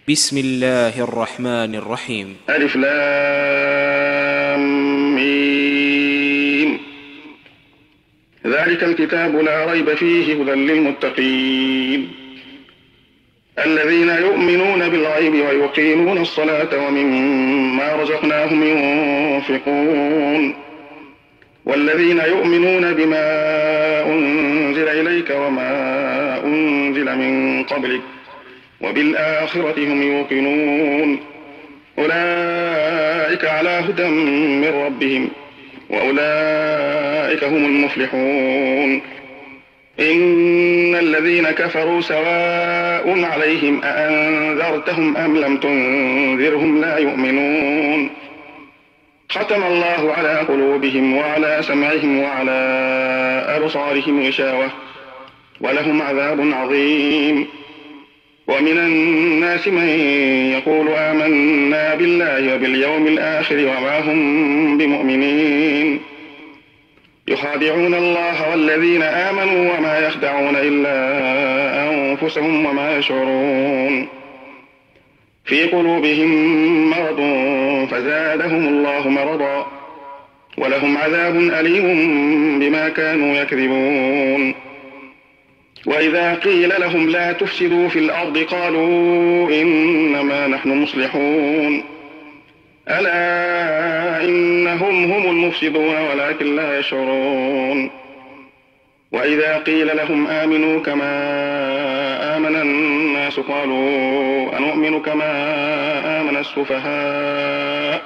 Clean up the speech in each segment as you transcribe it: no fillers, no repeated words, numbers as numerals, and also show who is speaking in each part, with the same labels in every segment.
Speaker 1: بسم الله الرحمن الرحيم.
Speaker 2: ألف لام ميم. ذلك الكتاب لا ريب فيه هدى للمتقين الذين يؤمنون بالغيب ويقيمون الصلاة ومما رزقناهم ينفقون والذين يؤمنون بما أنزل إليك وما أنزل من قبلك وبالآخرة هم يوقنون أولئك على هدى من ربهم وأولئك هم المفلحون. إن الذين كفروا سواء عليهم أأنذرتهم أم لم تنذرهم لا يؤمنون ختم الله على قلوبهم وعلى سمعهم وعلى أبصارهم غشاوة ولهم عذاب عظيم. ومن الناس من يقول آمنا بالله وباليوم الآخر وما هم بمؤمنين يخادعون الله والذين آمنوا وما يخدعون إلا أنفسهم وما يشعرون في قلوبهم مرض فزادهم الله مرضا ولهم عذاب أليم بما كانوا يكذبون. وإذا قيل لهم لا تفسدوا في الأرض قالوا إنما نحن مصلحون ألا إنهم هم المفسدون ولكن لا يشعرون. وإذا قيل لهم آمنوا كما آمن الناس قالوا أنؤمن كما آمن السفهاء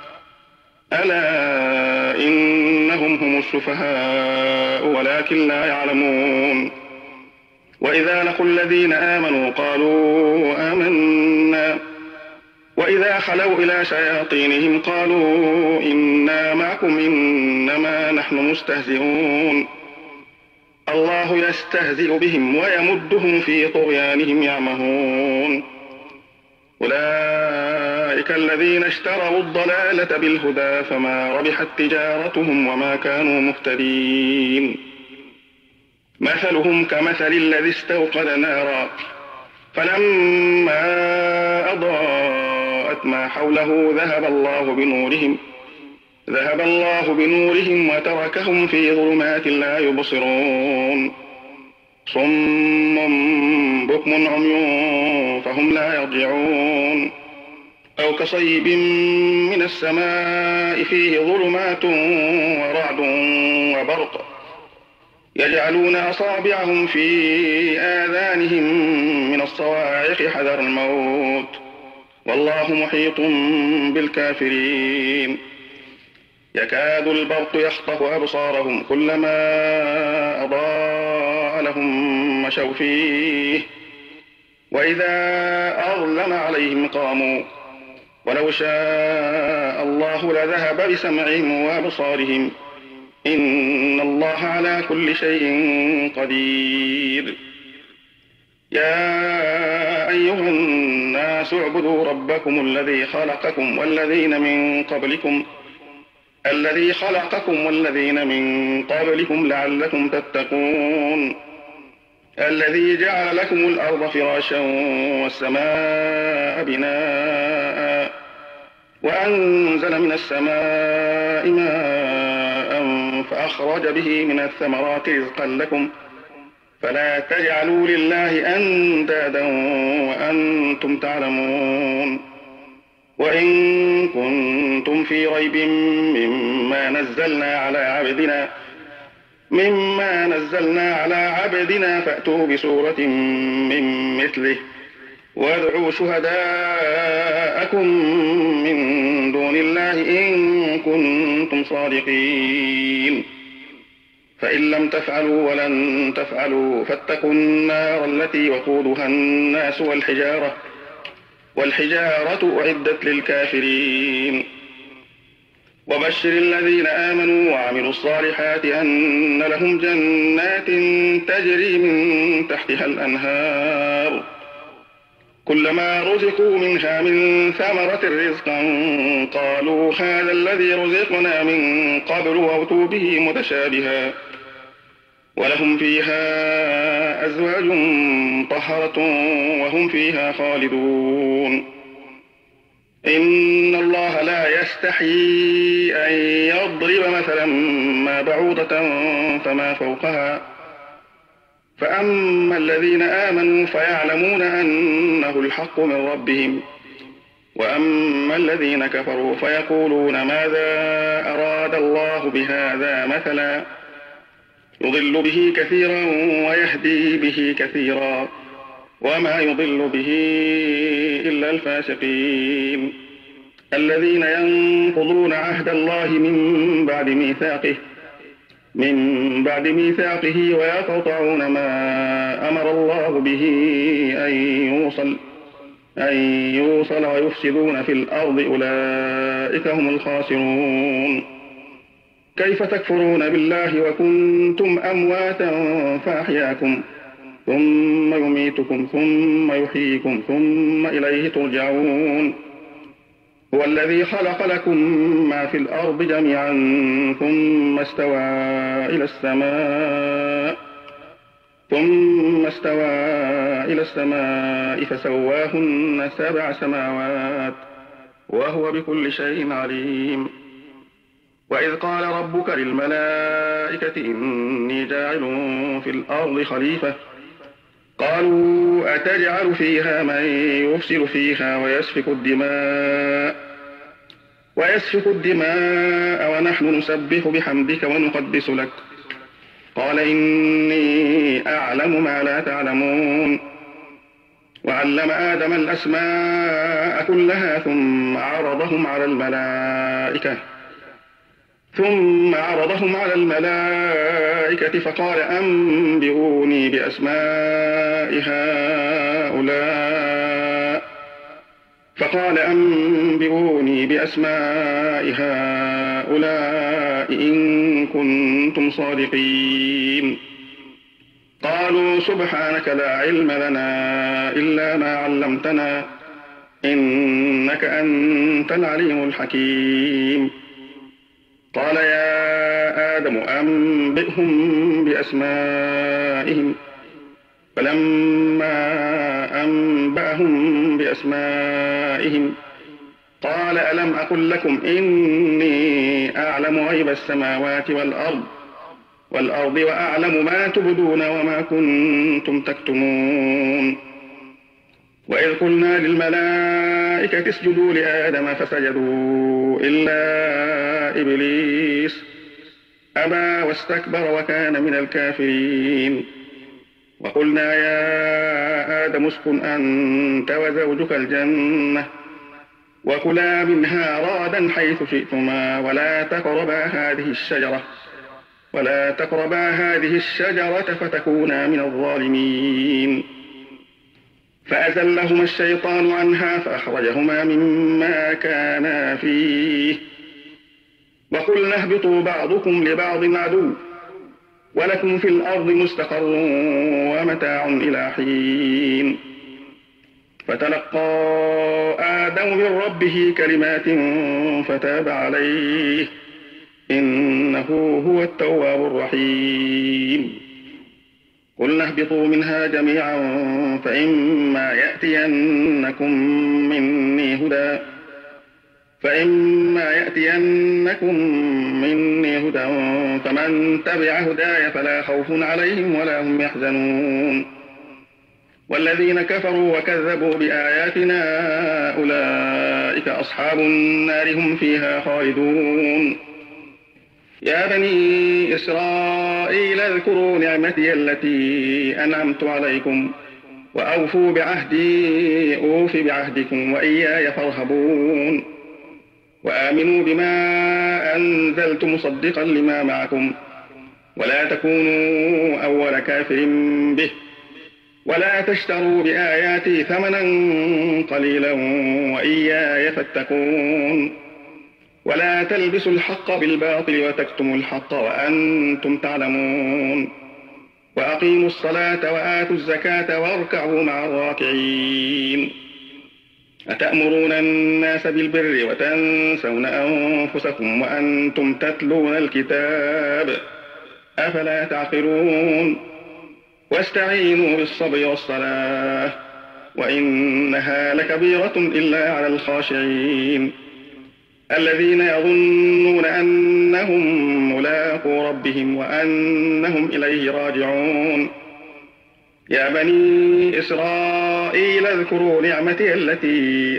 Speaker 2: ألا إنهم هم السفهاء ولكن لا يعلمون. وإذا لقوا الذين آمنوا قالوا آمنا وإذا خلوا إلى شياطينهم قالوا إنا معكم إنما نحن مستهزئون الله يستهزئ بهم ويمدهم في طغيانهم يعمهون. أولئك الذين اشتروا الضلالة بالهدى فما ربحت تجارتهم وما كانوا مهتدين. مثلهم كمثل الذي استوقد نارا فلما أضاءت ما حوله ذهب الله بنورهم وتركهم في ظلمات لا يبصرون صم بكم عمي فهم لا يرجعون. أو كصيب من السماء فيه ظلمات ورعد وبرق يجعلون أصابعهم في آذانهم من الصواعق حذر الموت والله محيط بالكافرين. يكاد البرق يخطف أبصارهم كلما أضاء لهم مشوا فيه وإذا أظلم عليهم قاموا ولو شاء الله لذهب بسمعهم وأبصارهم إن الله على كل شيء قدير. يا أيها الناس اعبدوا ربكم الذي خلقكم والذين من قبلكم لعلكم تتقون الذي جعل لكم الأرض فراشا والسماء بناء وأنزل من السماء ماء فأخرج به من الثمرات رزقا لكم فلا تجعلوا لله أندادا وأنتم تعلمون. وإن كنتم في ريب مما نزلنا على عبدنا فأتوا بسورة من مثله وادعوا شهداءكم من دون الله إن كنتم صادقين فإن لم تفعلوا ولن تفعلوا فاتقوا النار التي وقودها الناس والحجارة أعدت للكافرين. وبشر الذين آمنوا وعملوا الصالحات أن لهم جنات تجري من تحتها الأنهار كلما رزقوا منها من ثمرة رزقا قالوا هذا الذي رزقنا من قبل وأتوا به متشابها ولهم فيها أزواج مطهرة وهم فيها خالدون. إن الله لا يستحيي أن يضرب مثلا ما بعوضة فما فوقها، فأما الذين آمنوا فيعلمون أنه الحق من ربهم، وأما الذين كفروا فيقولون ماذا أراد الله بهذا مثلا، يضل به كثيرا ويهدي به كثيرا، وما يضل به إلا الفاسقين الذين ينقضون عهد الله من بعد ميثاقه ويقطعون ما أمر الله به أن يوصل ويفسدون في الأرض، أولئك هم الخاسرون. كيف تكفرون بالله وكنتم أمواتا فأحياكم ثم يميتكم ثم يحييكم ثم إليه ترجعون. هو الذي خلق لكم ما في الأرض جميعا ثم استوى إلى السماء فسواهن 7 سماوات وهو بكل شيء عليم. وإذ قال ربك للملائكة إني جاعل في الأرض خليفة، قالوا أتجعل فيها من يفسد فيها ويسفك الدماء ونحن نسبح بحمدك ونقدس لك، قال إني أعلم ما لا تعلمون. وعلم آدم الأسماء كلها ثم عرضهم على الملائكة فقال أنبئوني بأسماء هؤلاء إن كنتم صادقين. قالوا سبحانك لا علم لنا إلا ما علمتنا إنك أنت العليم الحكيم. قال يا آدم أنبئهم بأسمائهم، فلما أنبأهم بأسمائهم قال ألم أقل لكم إني أعلم غيب السماوات والأرض وأعلم ما تبدون وما كنتم تكتمون. وإذ قلنا للملائكة اسجدوا لآدم فسجدوا إلا إبليس أبى واستكبر وكان من الكافرين. وقلنا يا آدم اسكن أنت وزوجك الجنة وكلا منها رغدا حيث شئتما ولا تقربا هذه الشجرة فتكونا من الظالمين. فأزلهما الشيطان عنها فأخرجهما مما كانا فيه، وقلنا اهبطوا بعضكم لبعض عدو ولكم في الأرض مستقر ومتاع إلى حين. فتلقى آدم من ربه كلمات فتاب عليه إنه هو التواب الرحيم. قلنا اهبطوا منها جميعا فإما يأتينكم مني هدى فمن تبع هداي فلا خوف عليهم ولا هم يحزنون. والذين كفروا وكذبوا بآياتنا أولئك أصحاب النار هم فيها خالدون. يا بني إسرائيل اذكروا نعمتي التي أنعمت عليكم وأوفوا بعهدي أوف بعهدكم وإياي فارهبون. وآمنوا بما أنزلت مصدقا لما معكم ولا تكونوا أول كافر به ولا تشتروا بآياتي ثمنا قليلا وإياي فاتقون. ولا تلبسوا الحق بالباطل وتكتموا الحق وأنتم تعلمون. وأقيموا الصلاة وآتوا الزكاة واركعوا مع الراكعين. أتأمرون الناس بالبر وتنسون أنفسكم وأنتم تتلون الكتاب أفلا تعقلون واستعينوا بالصبر والصلاة وإنها لكبيرة إلا على الخاشعين الذين يظنون أنهم ملاقو ربهم وأنهم إليه راجعون يا بني إسرائيل اذكروا نعمتي التي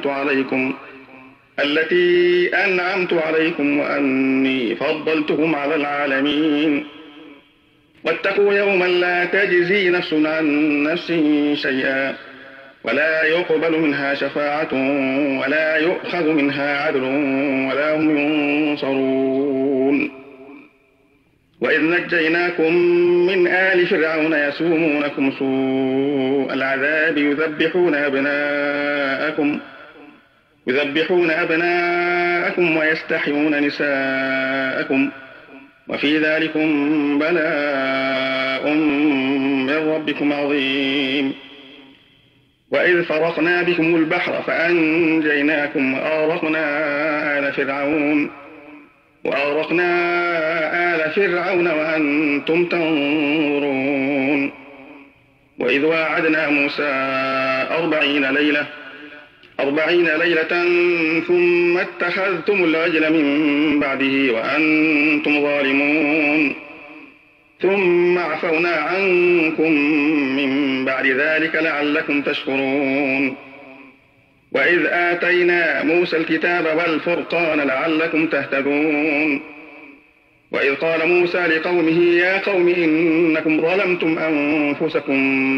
Speaker 2: أنعمت عليكم وأني فضلتكم على العالمين واتقوا يوما لا تجزي نفس عن نفس شيئا ولا يقبل منها شفاعة ولا يؤخذ منها عدل ولا هم ينصرون وإذ نجيناكم من آل فرعون يسومونكم سوء العذاب يذبحون أبناءكم ويستحيون نساءكم وفي ذلكم بلاء من ربكم عظيم وإذ فرقنا بكم البحر فأنجيناكم وأغرقنا آل فرعون وأنتم تنظرون وإذ واعدنا موسى 40 ليلة ثم اتخذتم العجل من بعده وأنتم ظالمون ثم عفونا عنكم من بعد ذلك لعلكم تشكرون وإذ آتينا موسى الكتاب والفرقان لعلكم تهتدون وإذ قال موسى لقومه يا قوم إنكم ظلمتم أنفسكم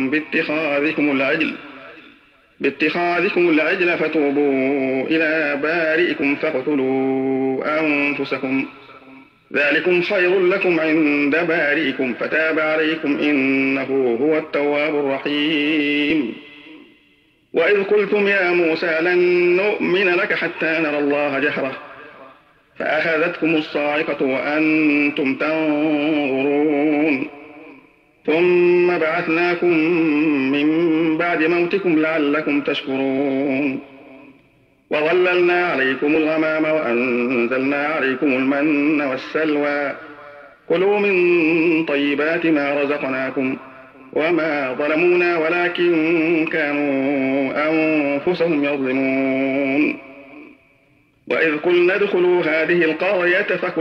Speaker 2: باتخاذكم العجل فتوبوا إلى بارئكم فاقتلوا أنفسكم ذلكم خير لكم عند بارئكم فتاب عليكم إنه هو التواب الرحيم وإذ قلتم يا موسى لن نؤمن لك حتى نرى الله جهرة فأخذتكم الصاعقة وأنتم تنظرون ثم بعثناكم من بعد موتكم لعلكم تشكرون وظللنا عليكم الغمام وأنزلنا عليكم المن والسلوى كلوا من طيبات ما رزقناكم وما ظلمونا ولكن كانوا أنفسهم يظلمون وإذ قلنا ادخلوا هذه القرية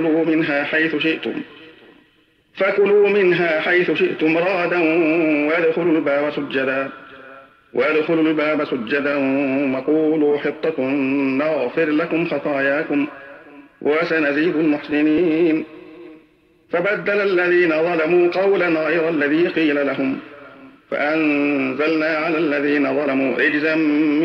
Speaker 2: فكلوا منها حيث شئتم رغدا وادخلوا الباب سجدا وقولوا حطة نغفر لكم خطاياكم وسنزيد المحسنين فبدل الذين ظلموا قولا غير الذي قيل لهم فأنزلنا على الذين ظلموا رجزا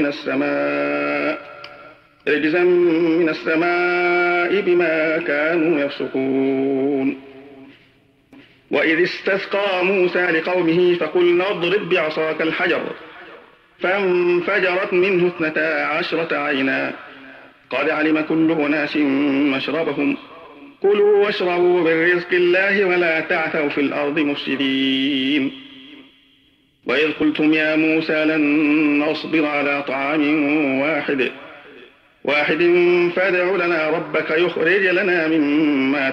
Speaker 2: من السماء بما كانوا يفسقون وإذ استسقى موسى لقومه فقلنا اضرب بعصاك الحجر فانفجرت منه 12 عينا قد علم كل أناس مشربهم كلوا واشربوا من رزق الله ولا تعثوا في الأرض مفسدين وإذ قلتم يا موسى لن نصبر على طعام واحد فادع لنا ربك يخرج لنا مما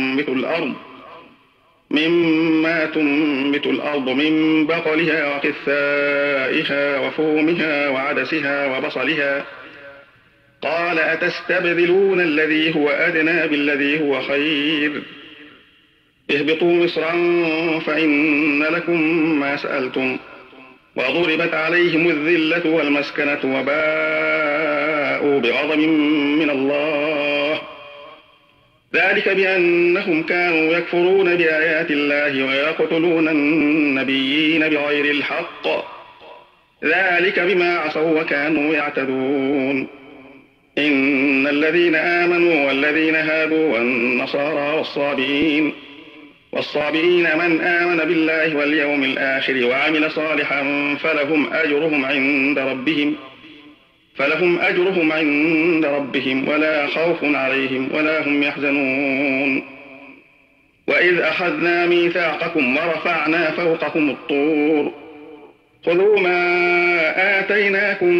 Speaker 2: تنبت الأرض من بقلها وقثائها وفومها وعدسها وبصلها قال أتستبدلون الذي هو أدنى بالذي هو خير اهبطوا مصرا فإن لكم ما سألتم وضربت عليهم الذلة والمسكنة وباءوا بغضب من الله ذلك بأنهم كانوا يكفرون بآيات الله ويقتلون النبيين بغير الحق ذلك بما عصوا وكانوا يعتدون إن الذين آمنوا والذين هادوا والنصارى والصابئين من آمن بالله واليوم الآخر وعمل صالحا فلهم أجرهم عند ربهم ولا خوف عليهم ولا هم يحزنون وإذ أخذنا ميثاقكم ورفعنا فوقكم الطور خذوا ما آتيناكم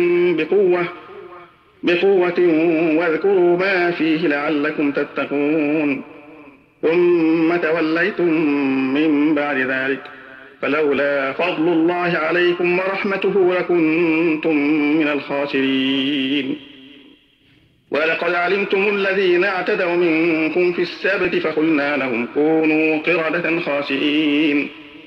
Speaker 2: بقوة واذكروا ما فيه لعلكم تتقون ثم توليتم من بعد ذلك فلولا فضل الله عليكم ورحمته لكنتم من الخاسرين. ولقد علمتم الذين اعتدوا منكم في السبت فقلنا لهم كونوا قردة خاسئين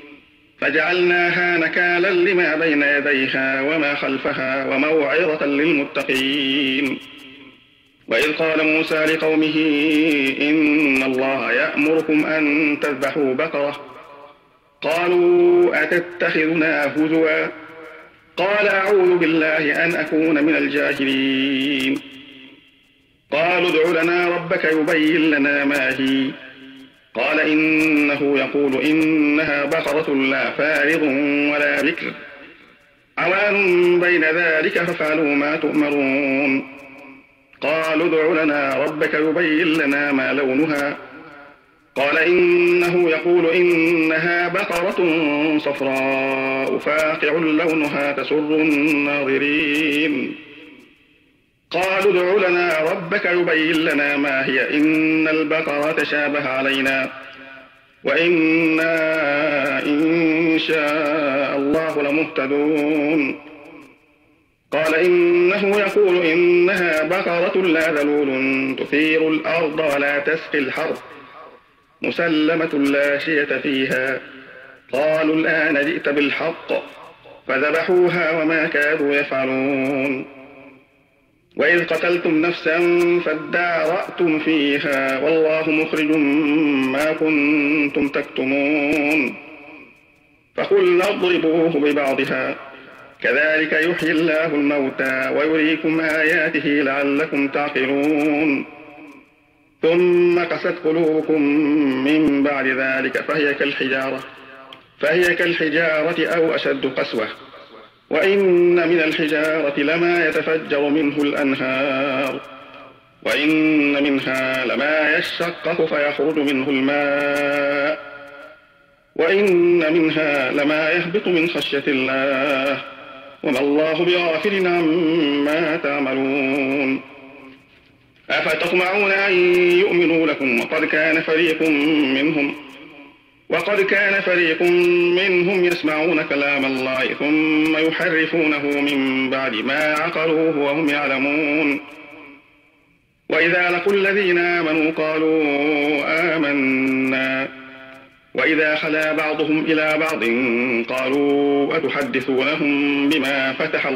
Speaker 2: فجعلناها نكالا لما بين يديها وما خلفها وموعظة للمتقين. وإذ قال موسى لقومه إن الله يأمركم أن تذبحوا بقرة قالوا أتتخذنا هزوا قال أعوذ بالله أن أكون من الجاهلين. قالوا ادع لنا ربك يبين لنا ما هي قال إنه يقول إنها بقرة لا فارض ولا بكر عوان بين ذلك فافعلوا ما تؤمرون. قالوا ادع لنا ربك يبين لنا ما لونها قال إنه يقول إنها بقرة صفراء فاقع لونها تسر الناظرين. قالوا ادع لنا ربك يبين لنا ما هي إن البقرة تشابه علينا وإنا إن شاء الله لمهتدون. قال إنه يقول إنها بقرة لا ذلول تثير الأرض ولا تسقي الحرث مسلمة لا شية فيها. قالوا الآن جئت بالحق فذبحوها وما كادوا يفعلون. وإذ قتلتم نفسا فادارأتم فيها والله مخرج ما كنتم تكتمون. فقلنا اضربوه ببعضها كذلك يحيي الله الموتى ويريكم آياته لعلكم تعقلون. ثم قست قلوبكم من بعد ذلك فهي كالحجارة أو أشد قسوة وإن من الحجارة لما يتفجر منه الأنهار وإن منها لما يشقق فيخرج منه الماء وإن منها لما يهبط من خشية الله وما الله بغافل عما تعملون. أفتطمعون أن يؤمنوا لكم وقد كان فريق منهم يسمعون كلام الله ثم يحرفونه من بعد ما عقلوه وهم يعلمون. وإذا لقوا الذين آمنوا قالوا آمنا وإذا خلا بعضهم إلى بعض قالوا أتحدثونهم بما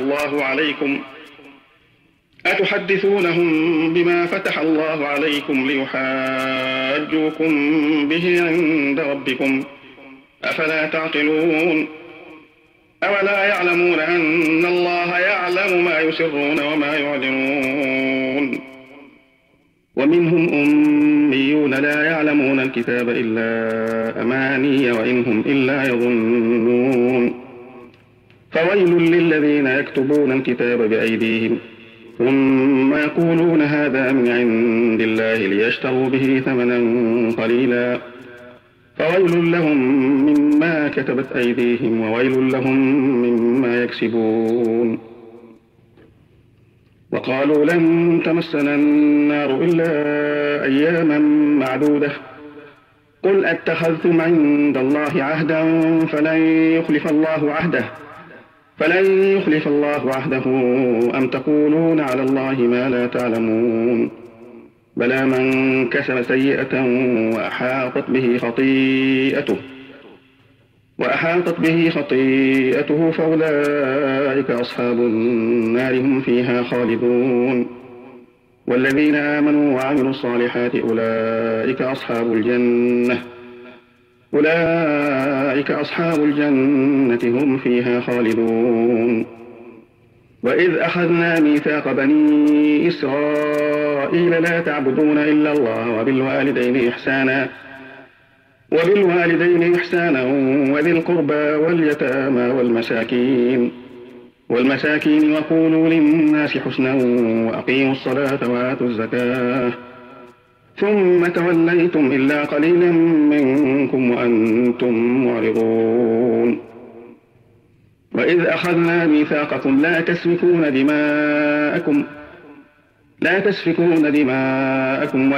Speaker 2: فتح الله عليكم ليحاجوكم به عند ربكم أفلا تعقلون. أولا يعلمون أن الله يعلم ما يسرون وما يعلنون. ومنهم أميون لا يعلمون الكتاب إلا أماني وإنهم إلا يظنون. فويل للذين يكتبون الكتاب بأيديهم ثم يقولون هذا من عند الله ليشتروا به ثمنا قليلا فويل لهم مما كتبت أيديهم وويل لهم مما يكسبون. وقالوا لن تمسنا النار إلا أياما معدودة قل أتخذتم عند الله عهدا فلن يخلف الله عهده أم تقولون على الله ما لا تعلمون. بلى من كسب سيئة وأحاطت به خطيئته فأولئك أصحاب النار هم فيها خالدون. والذين آمنوا وعملوا الصالحات أولئك أصحاب الجنة هم فيها خالدون. وإذ أخذنا ميثاق بني إسرائيل لا تعبدون إلا الله وبالوالدين إحسانا وذي القربى واليتامى والمساكين وقولوا للناس حسنا وأقيموا الصلاة وآتوا الزكاة ثم توليتم إلا قليلا منكم وأنتم معرضون. وإذ أخذنا ميثاقكم لا تسفكون لا تسفكون دماءكم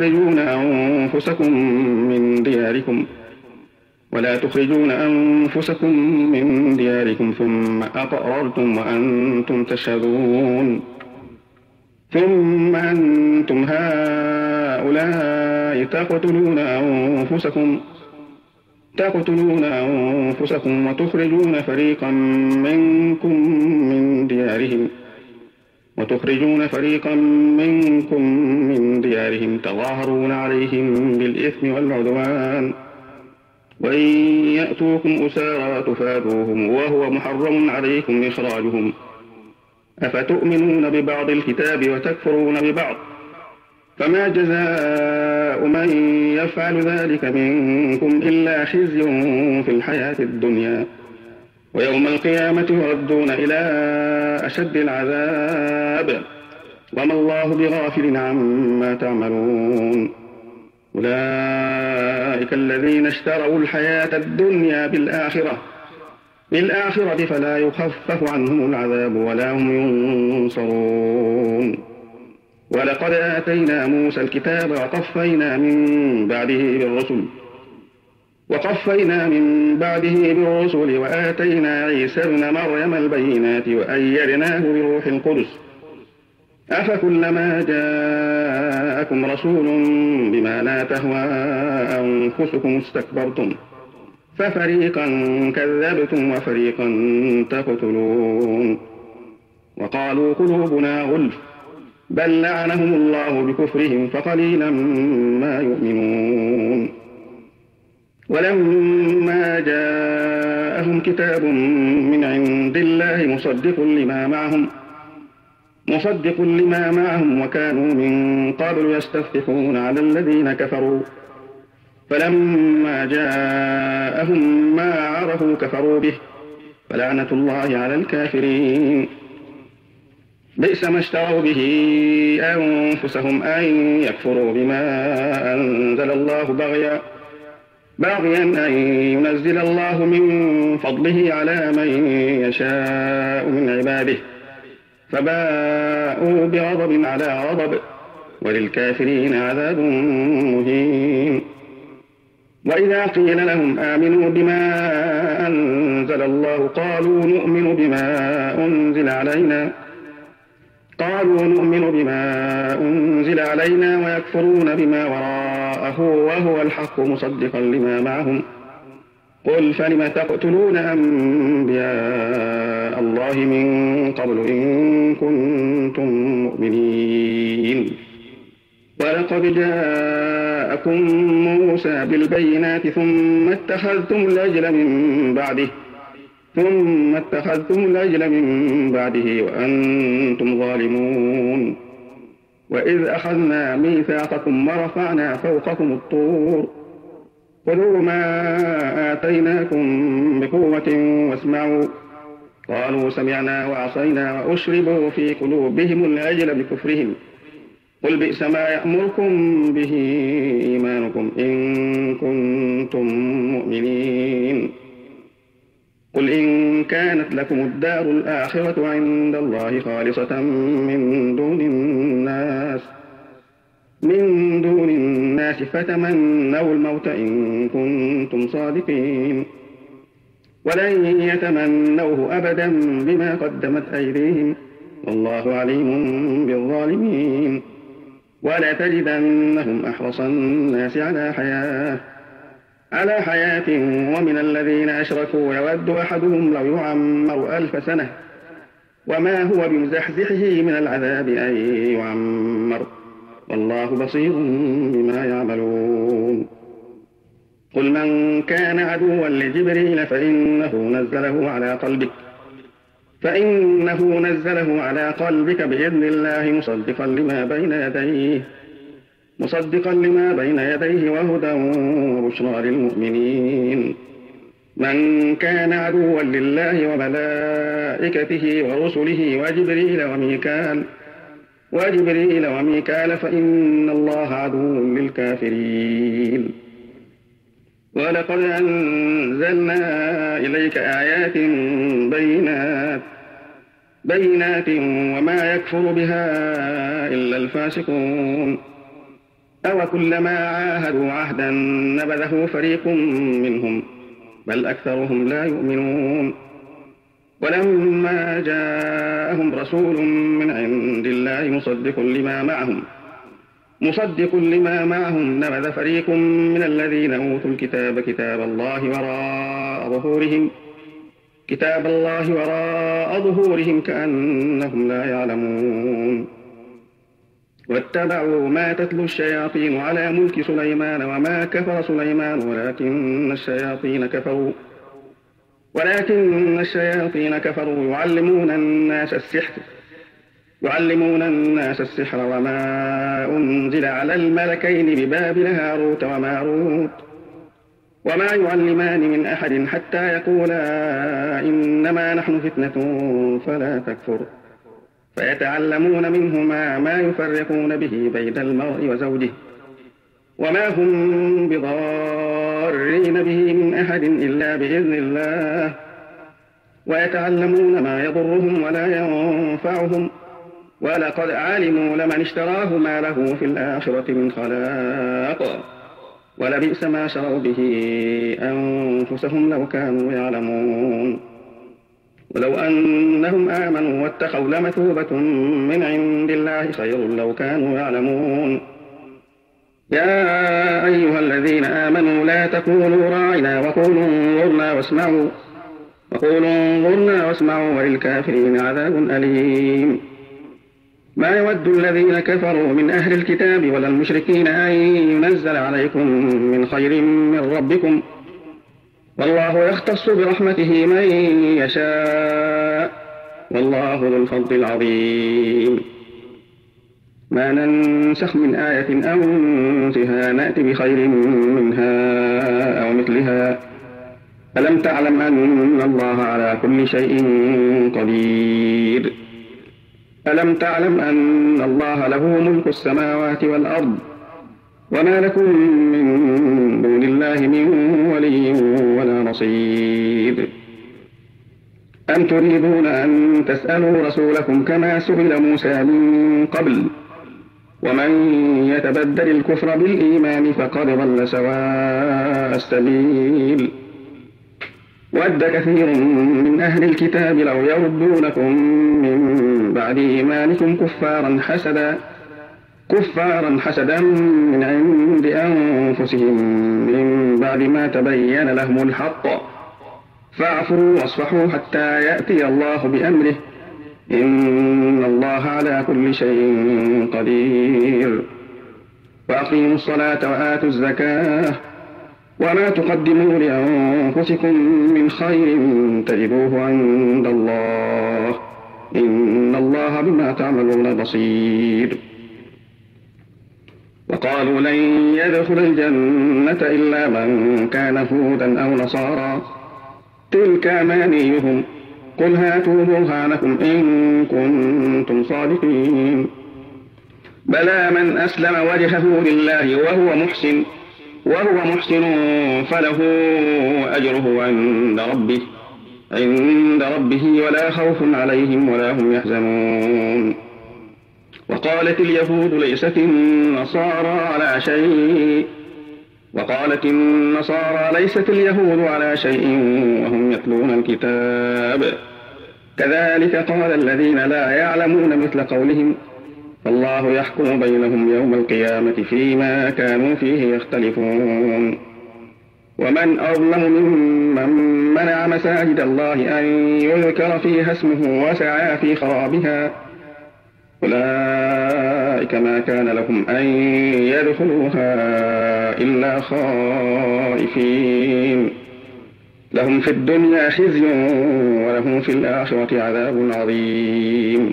Speaker 2: ولا تخرجون أنفسكم من دياركم ثم أقررتم وأنتم تشهدون. ثم أنتم هؤلاء تقتلون أنفسكم وتخرجون فريقا منكم من ديارهم تظاهرون عليهم بالإثم والعدوان، وإن يأتوكم أسارى تفادوهم وهو محرم عليكم إخراجهم، أفتؤمنون ببعض الكتاب وتكفرون ببعض؟ فما جزاء من يفعل ذلك منكم إلا خزي في الحياة الدنيا، ويوم القيامة يردون إلى أشد العذاب، وما الله بغافل عما تعملون. أولئك الذين اشتروا الحياة الدنيا بالآخرة فلا يخفف عنهم العذاب ولا هم ينصرون. ولقد آتينا موسى الكتاب وقفينا من بعده بالرسل وآتينا عيسى ابن مريم البينات وأيدناه بروح القدس، أفكلما جاءكم رسول بما لا تهوى أنفسكم استكبرتم ففريقا كذبتم وفريقا تقتلون. وقالوا قلوبنا غلف بل لعنهم الله بكفرهم فقليلا ما يؤمنون. ولما جاءهم كتاب من عند الله مصدق لما معهم وكانوا من قبل يستفتحون على الذين كفروا، فلما جاءهم ما عرفوا كفروا به، فلعنة الله على الكافرين. بئس ما اشتروا به أنفسهم أن يكفروا بما أنزل الله باغيا أن ينزل الله من فضله على من يشاء من عباده، فباءوا بغضب على غضب، وللكافرين عذاب مهين. وإذا قيل لهم آمنوا بما أنزل الله قالوا نؤمن بما أنزل علينا ويكفرون بما وراءه وهو الحق مصدقا لما معهم. قل فلم تقتلون أنبياء الله من قبل إن كنتم مؤمنين؟ ولقد جاءكم موسى بالبينات ثم اتخذتم العجل من بعده وأنتم ظالمون. وإذ أخذنا ميثاقكم ورفعنا فوقكم الطور خذوا ما آتيناكم بقوة واسمعوا، قالوا سمعنا وعصينا وأشربوا في قلوبهم العجل بكفرهم. قل بئس ما يأمركم به إيمانكم إن كنتم مؤمنين. قل إن كانت لكم الدار الآخرة عند الله خالصة من دون الناس فتمنوا الموت إن كنتم صادقين، ولن يتمنوه أبدا بما قدمت أيديهم والله عليم بالظالمين. ولا تجدنهم أحرص الناس على حياة ومن الذين أشركوا يود أحدهم لو يعمر 1000 سنة وما هو بمزحزحه من العذاب أن يعمر والله بصير بما يعملون. قل من كان عدوا لجبريل فإنه نزله على قلبك بإذن الله مصدقا لما بين يديه وهدى وبشرى للمؤمنين. من كان عدوا لله وملائكته ورسله وجبريل وميكال فإن الله عدو للكافرين. ولقد أنزلنا إليك آيات بينات وما يكفر بها إلا الفاسقون. أو كلما عاهدوا عهدا نبذه فريق منهم بل أكثرهم لا يؤمنون. ولما جاءهم رسول من عند الله مصدق لما معهم نبذ فريق من الذين أوتوا الكتاب كتاب الله وراء ظهورهم كأنهم لا يعلمون. واتبعوا ما تتلو الشياطين على ملك سليمان وما كفر سليمان ولكن الشياطين كفروا يعلمون الناس السحر وما أنزل على الملكين ببابل هاروت وماروت وما يعلمان من أحد حتى يقولا إنما نحن فتنة فلا تكفر فيتعلمون منهما ما يفرقون به بين المرء وزوجه وما هم بضارين به من أحد إلا بإذن الله ويتعلمون ما يضرهم ولا ينفعهم ولقد علموا لمن اشتراه ما له في الآخرة من خلاق ولبئس ما شروا به أنفسهم لو كانوا يعلمون. ولو أنهم آمنوا واتقوا لمثوبة من عند الله خير لو كانوا يعلمون. يا أيها الذين آمنوا لا تقولوا راعنا وقولوا انظرنا واسمعوا وللكافرين عذاب أليم. ما يود الذين كفروا من أهل الكتاب ولا المشركين أن ينزل عليكم من خير من ربكم والله يختص برحمته من يشاء والله ذو الفضل العظيم. ما ننسخ من آية أو ننسها نأتي بخير منها أو مثلها ألم تعلم أن الله على كل شيء قدير. ألم تعلم أن الله له ملك السماوات والأرض وما لكم من دون الله من ولي ولا نصير. أم تريدون أن تسألوا رسولكم كما سئل موسى من قبل ومن يتبدل الكفر بالإيمان فقد ضل سواء السبيل. ود كثير من أهل الكتاب لو يردونكم من بعد إيمانكم كفارا حسدا من عند أنفسهم من بعد ما تبين لهم الحق فاعفوا واصفحوا حتى يأتي الله بأمره إن الله على كل شيء قدير. وأقيموا الصلاة وآتوا الزكاة وما تقدموا لأنفسكم من خير تجدوه عند الله إن الله بما تعملون بصير. وقالوا لن يدخل الجنة إلا من كان هودا أو نصارى تلك أمانيهم قل هاتوا برهانكم إن كنتم صادقين. بلى من أسلم وجهه لله وهو محسن فله أجره عند ربه ولا خوف عليهم ولا هم يحزنون. وقالت اليهود ليست النصارى ليست اليهود على شيء وهم يتلون الكتاب كذلك قال الذين لا يعلمون مثل قولهم فالله يحكم بينهم يوم القيامة فيما كانوا فيه يختلفون. ومن أظلم ممن منع مساجد الله أن يذكر فيها اسمه وسعى في خرابها أولئك ما كان لهم أن يدخلوها إلا خائفين لهم في الدنيا خزي ولهم في الآخرة عذاب عظيم.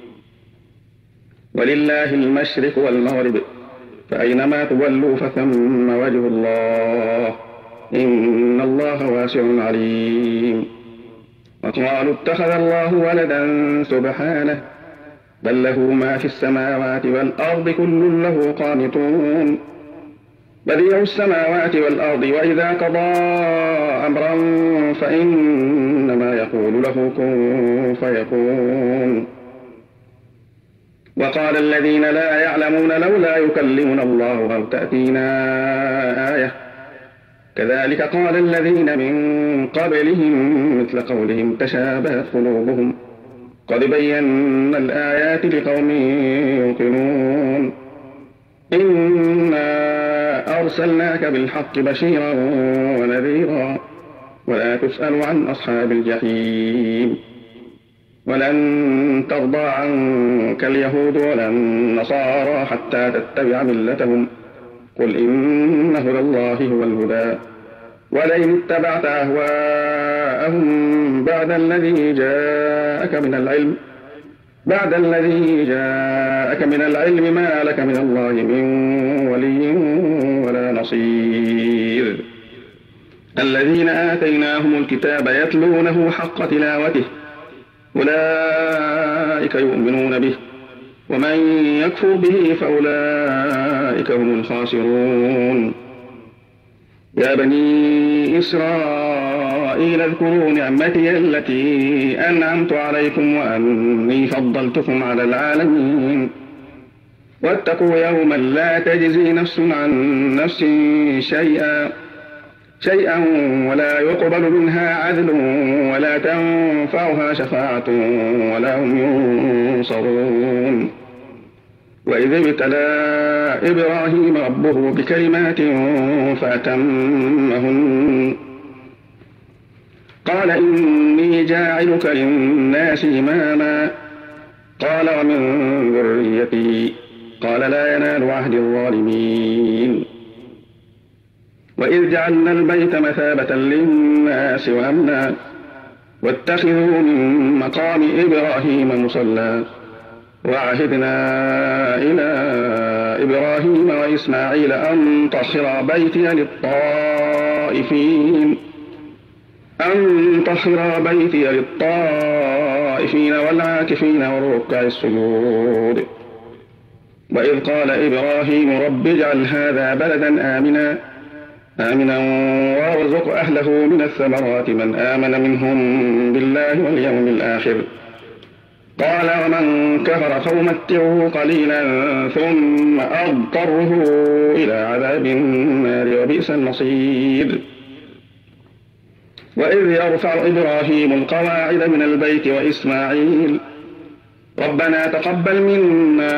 Speaker 2: ولله المشرق والمغرب فأينما تولوا فثم وجه الله إن الله واسع عليم. وقالوا اتخذ الله ولدا سبحانه بل له ما في السماوات والأرض كل له قانتون. بديع السماوات والأرض وإذا قضى أمرا فإنما يقول له كن فيكون. وقال الذين لا يعلمون لولا يكلمنا الله أو تأتينا آية كذلك قال الذين من قبلهم مثل قولهم تشابهت قلوبهم قد بينا الآيات لقوم يوقنون. إنا أرسلناك بالحق بشيرا ونذيرا ولا تسأل عن أصحاب الجحيم. ولن ترضى عنك اليهود ولا النصارى حتى تتبع ملتهم قل إن هدى الله هو الهدى ولئن اتبعت أهواءهم بعد الذي جاءك من العلم ما لك من الله من ولي ولا نصير. الذين آتيناهم الكتاب يتلونه حق تلاوته أولئك يؤمنون به ومن يكفر به فأولئك هم الخاسرون. يا بني إسرائيل اذكروا نعمتي التي أنعمت عليكم وأني فضلتكم على العالمين. واتقوا يوما لا تجزي نفس عن نفس شيئا ولا يقبل منها عدل ولا تنفعها شفاعة ولا هم ينصرون. وإذ ابتلى إبراهيم ربه بكلمات فأتمهن قال إني جاعلك للناس إماما قال ومن ذريتي قال لا ينال عهد الظالمين. وإذ جعلنا البيت مثابة للناس وأمنا واتخذوا من مقام إبراهيم مصلى وعهدنا إلى إبراهيم وإسماعيل أن طهر بيتي للطائفين والعاكفين والركع السجود. وإذ قال إبراهيم رب اجعل هذا بلدا آمنا وارزق أهله من الثمرات من آمن منهم بالله واليوم الآخر قال ومن كفر فأمتعه قليلا ثم أضطره إلى عذاب النار وبئس المصير. وإذ يرفع إبراهيم القواعد من البيت وإسماعيل ربنا تقبل منا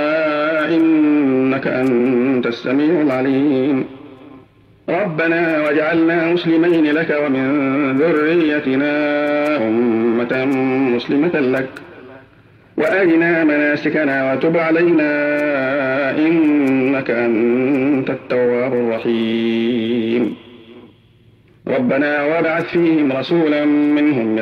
Speaker 2: إنك أنت السميع العليم ربنا واجعلنا مسلمين لك ومن ذريتنا أمة مسلمة لك وأرنا مناسكنا وتب علينا إنك أنت التواب الرحيم. ربنا وابعث فيهم رسولا منهم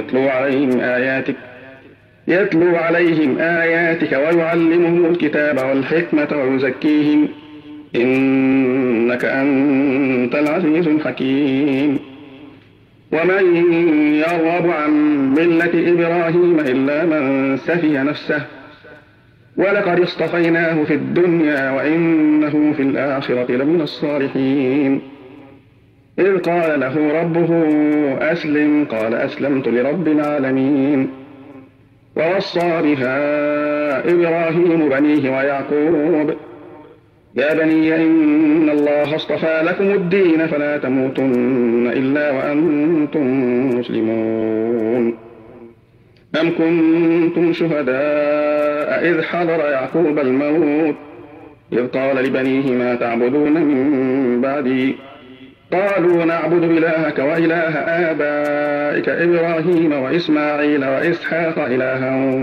Speaker 2: يتلو عليهم آياتك ويعلمهم الكتاب والحكمة ويزكيهم إنك أنت العزيز الحكيم. ومن يرغب عن ملة إبراهيم إلا من سفه نفسه ولقد اصطفيناه في الدنيا وإنه في الآخرة لمن الصالحين. إذ قال له ربه أسلم قال أسلمت لرب العالمين. ووصى بها إبراهيم بنيه ويعقوب يا بني إن الله اصطفى لكم الدين فلا تموتن إلا وأنتم مسلمون. أم كنتم شهداء إذ حضر يعقوب الموت إذ قال لبنيه ما تعبدون من بعدي قالوا نعبد إلهك وإله آبائك إبراهيم وإسماعيل وإسحاق إلها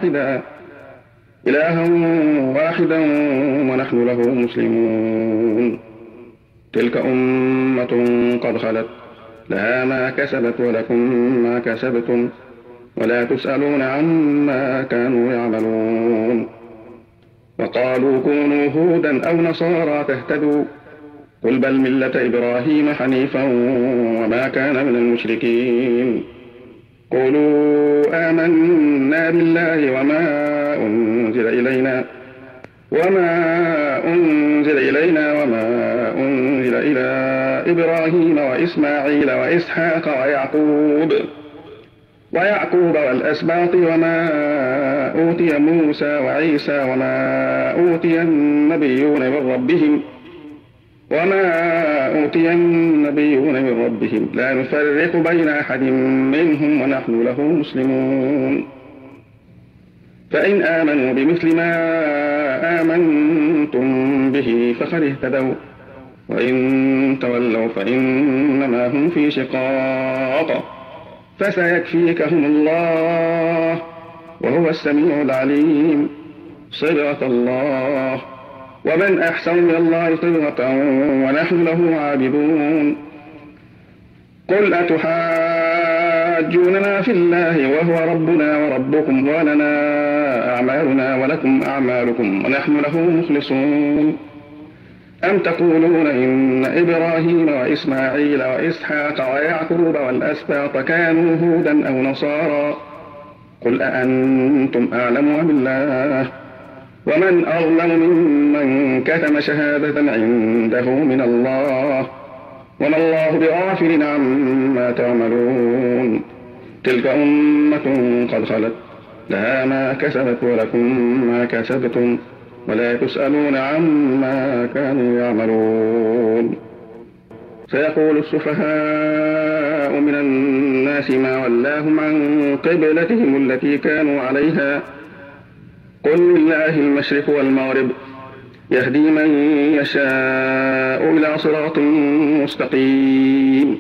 Speaker 2: واحدا ونحن له مسلمون. تلك أمة قد خلت لها ما كسبت ولكم ما كسبتم ولا تسألون عما كانوا يعملون. وقالوا كونوا هودا أو نصارى تهتدوا قل بل ملة إبراهيم حنيفا وما كان من المشركين. قولوا آمنا بالله وما أنزل إلينا وما أنزل أنزل إلى إبراهيم وإسماعيل وإسحاق ويعقوب والأسباط وما أوتي موسى وعيسى وما أوتي النبيون من ربهم لا نفرق بين أحد منهم ونحن له مسلمون. فإن آمنوا بمثل ما آمنتم به فقد اهتدوا وإن تولوا فإنما هم في شقاق فسيكفيكهم الله وهو السميع العليم. صبغة الله ومن أحسن من الله صبغة ونحن له عابدون. قل أتحاجوننا في الله وهو ربنا وربكم ولنا أعمالنا ولكم أعمالكم ونحن له مخلصون. أم تقولون إن إبراهيم وإسماعيل وإسحاق ويعقوب والأسباط كانوا هودا أو نصارى قل أأنتم أعلم أم الله ومن أظلم ممن كتم شهادة عنده من الله وما الله بغافل عما تعملون. تلك أمة قد خلت لها ما كسبت ولكم ما كسبتم ولا تسألون عما كانوا يعملون. سيقول السفهاء من الناس ما ولاهم عن قبلتهم التي كانوا عليها قل لله المشرق والمغرب يهدي من يشاء إلى صراط مستقيم.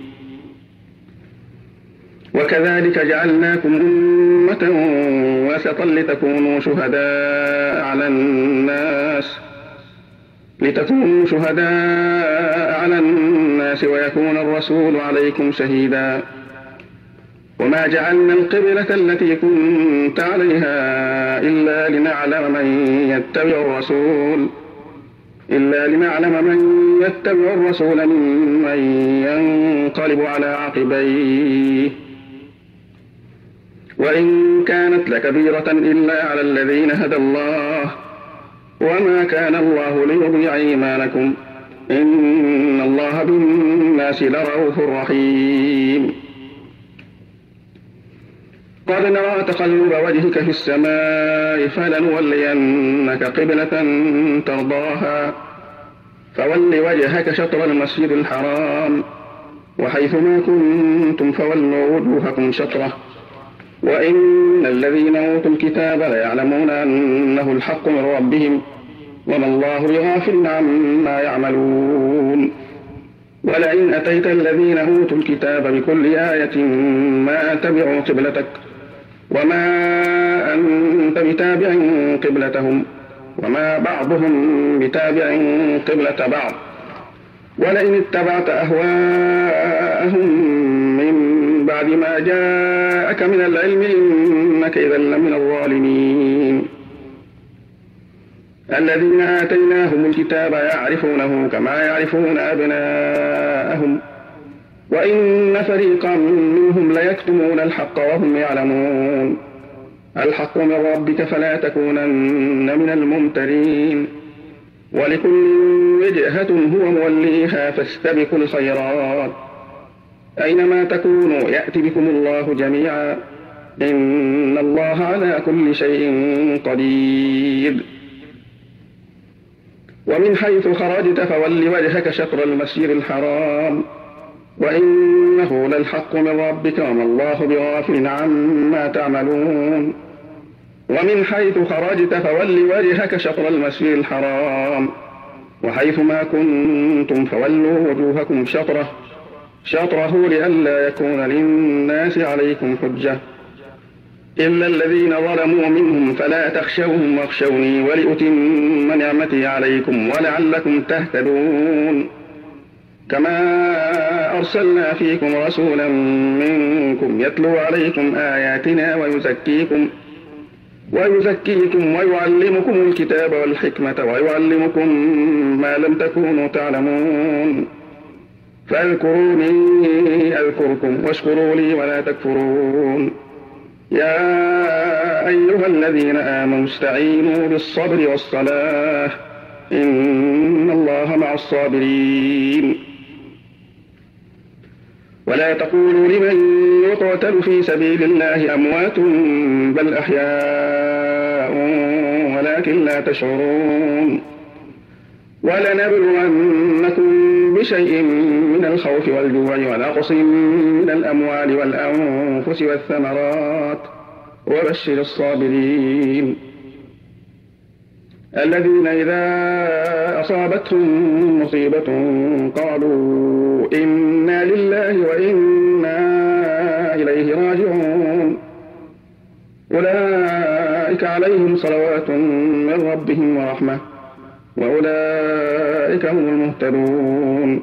Speaker 2: وكذلك جعلناكم أمة وسطا لتكونوا شهداء على الناس ويكون الرسول عليكم شهيدا. وما جعلنا القبلة التي كنت عليها إلا لنعلم من يتبع الرسول ممن ينقلب على عقبيه وإن كانت لكبيرة إلا على الذين هدى الله وما كان الله ليضيع إيمانكم إن الله بالناس لرؤوف رحيم. قد نرى تقلب وجهك في السماء فلنولينك قبلة ترضاها فول وجهك شطر المسجد الحرام وحيث ما كنتم فولوا وجوهكم شطره وإن الذين أوتوا الكتاب ليعلمون أنه الحق من ربهم وما الله بغافل عما يعملون. ولئن أتيت الذين أوتوا الكتاب بكل آية ما تبعوا قبلتك وما أنت بتابع قبلتهم وما بعضهم بتابع قبلة بعض ولئن اتبعت أهواءهم من بعد ما جاءك من العلم إنك إذا لمن الظالمين. الذين آتيناهم الكتاب يعرفونه كما يعرفون أبناءهم وإن فريقا منهم ليكتمون الحق وهم يعلمون. الحق من ربك فلا تكونن من الممترين ولكل وجهة هو موليها فاستبقوا الخيرات أينما تكونوا يأتي بكم الله جميعا إن الله على كل شيء قدير. ومن حيث خرجت فول وجهك شطر المسجد الحرام وإنه للحق من ربك وما الله بغافل عما تعملون. ومن حيث خرجت فول وجهك شطر المسجد الحرام وحيث ما كنتم فولوا وجوهكم شطره لئلا يكون للناس عليكم حجة إلا الذين ظلموا منهم فلا تخشوهم واخشوني ولأتم نعمتي عليكم ولعلكم تهتدون. كما أرسلنا فيكم رسولا منكم يتلو عليكم آياتنا ويزكيكم ويعلمكم الكتاب والحكمة ويعلمكم ما لم تكونوا تعلمون. فاذكروني أذكركم واشكروا لي ولا تكفرون. يا أيها الذين آمنوا استعينوا بالصبر والصلاة إن الله مع الصابرين. ولا تقولوا لمن يقتل في سبيل الله أموات بل أحياء ولكن لا تشعرون. ولنبلونكم بشيء من الخوف والجوع ونقص من الأموال والأنفس والثمرات وبشر الصابرين الذين إذا أصابتهم مصيبة قالوا إنا لله وإنا إليه راجعون أولئك عليهم صلوات من ربهم ورحمة وأولئك هم المهتدون.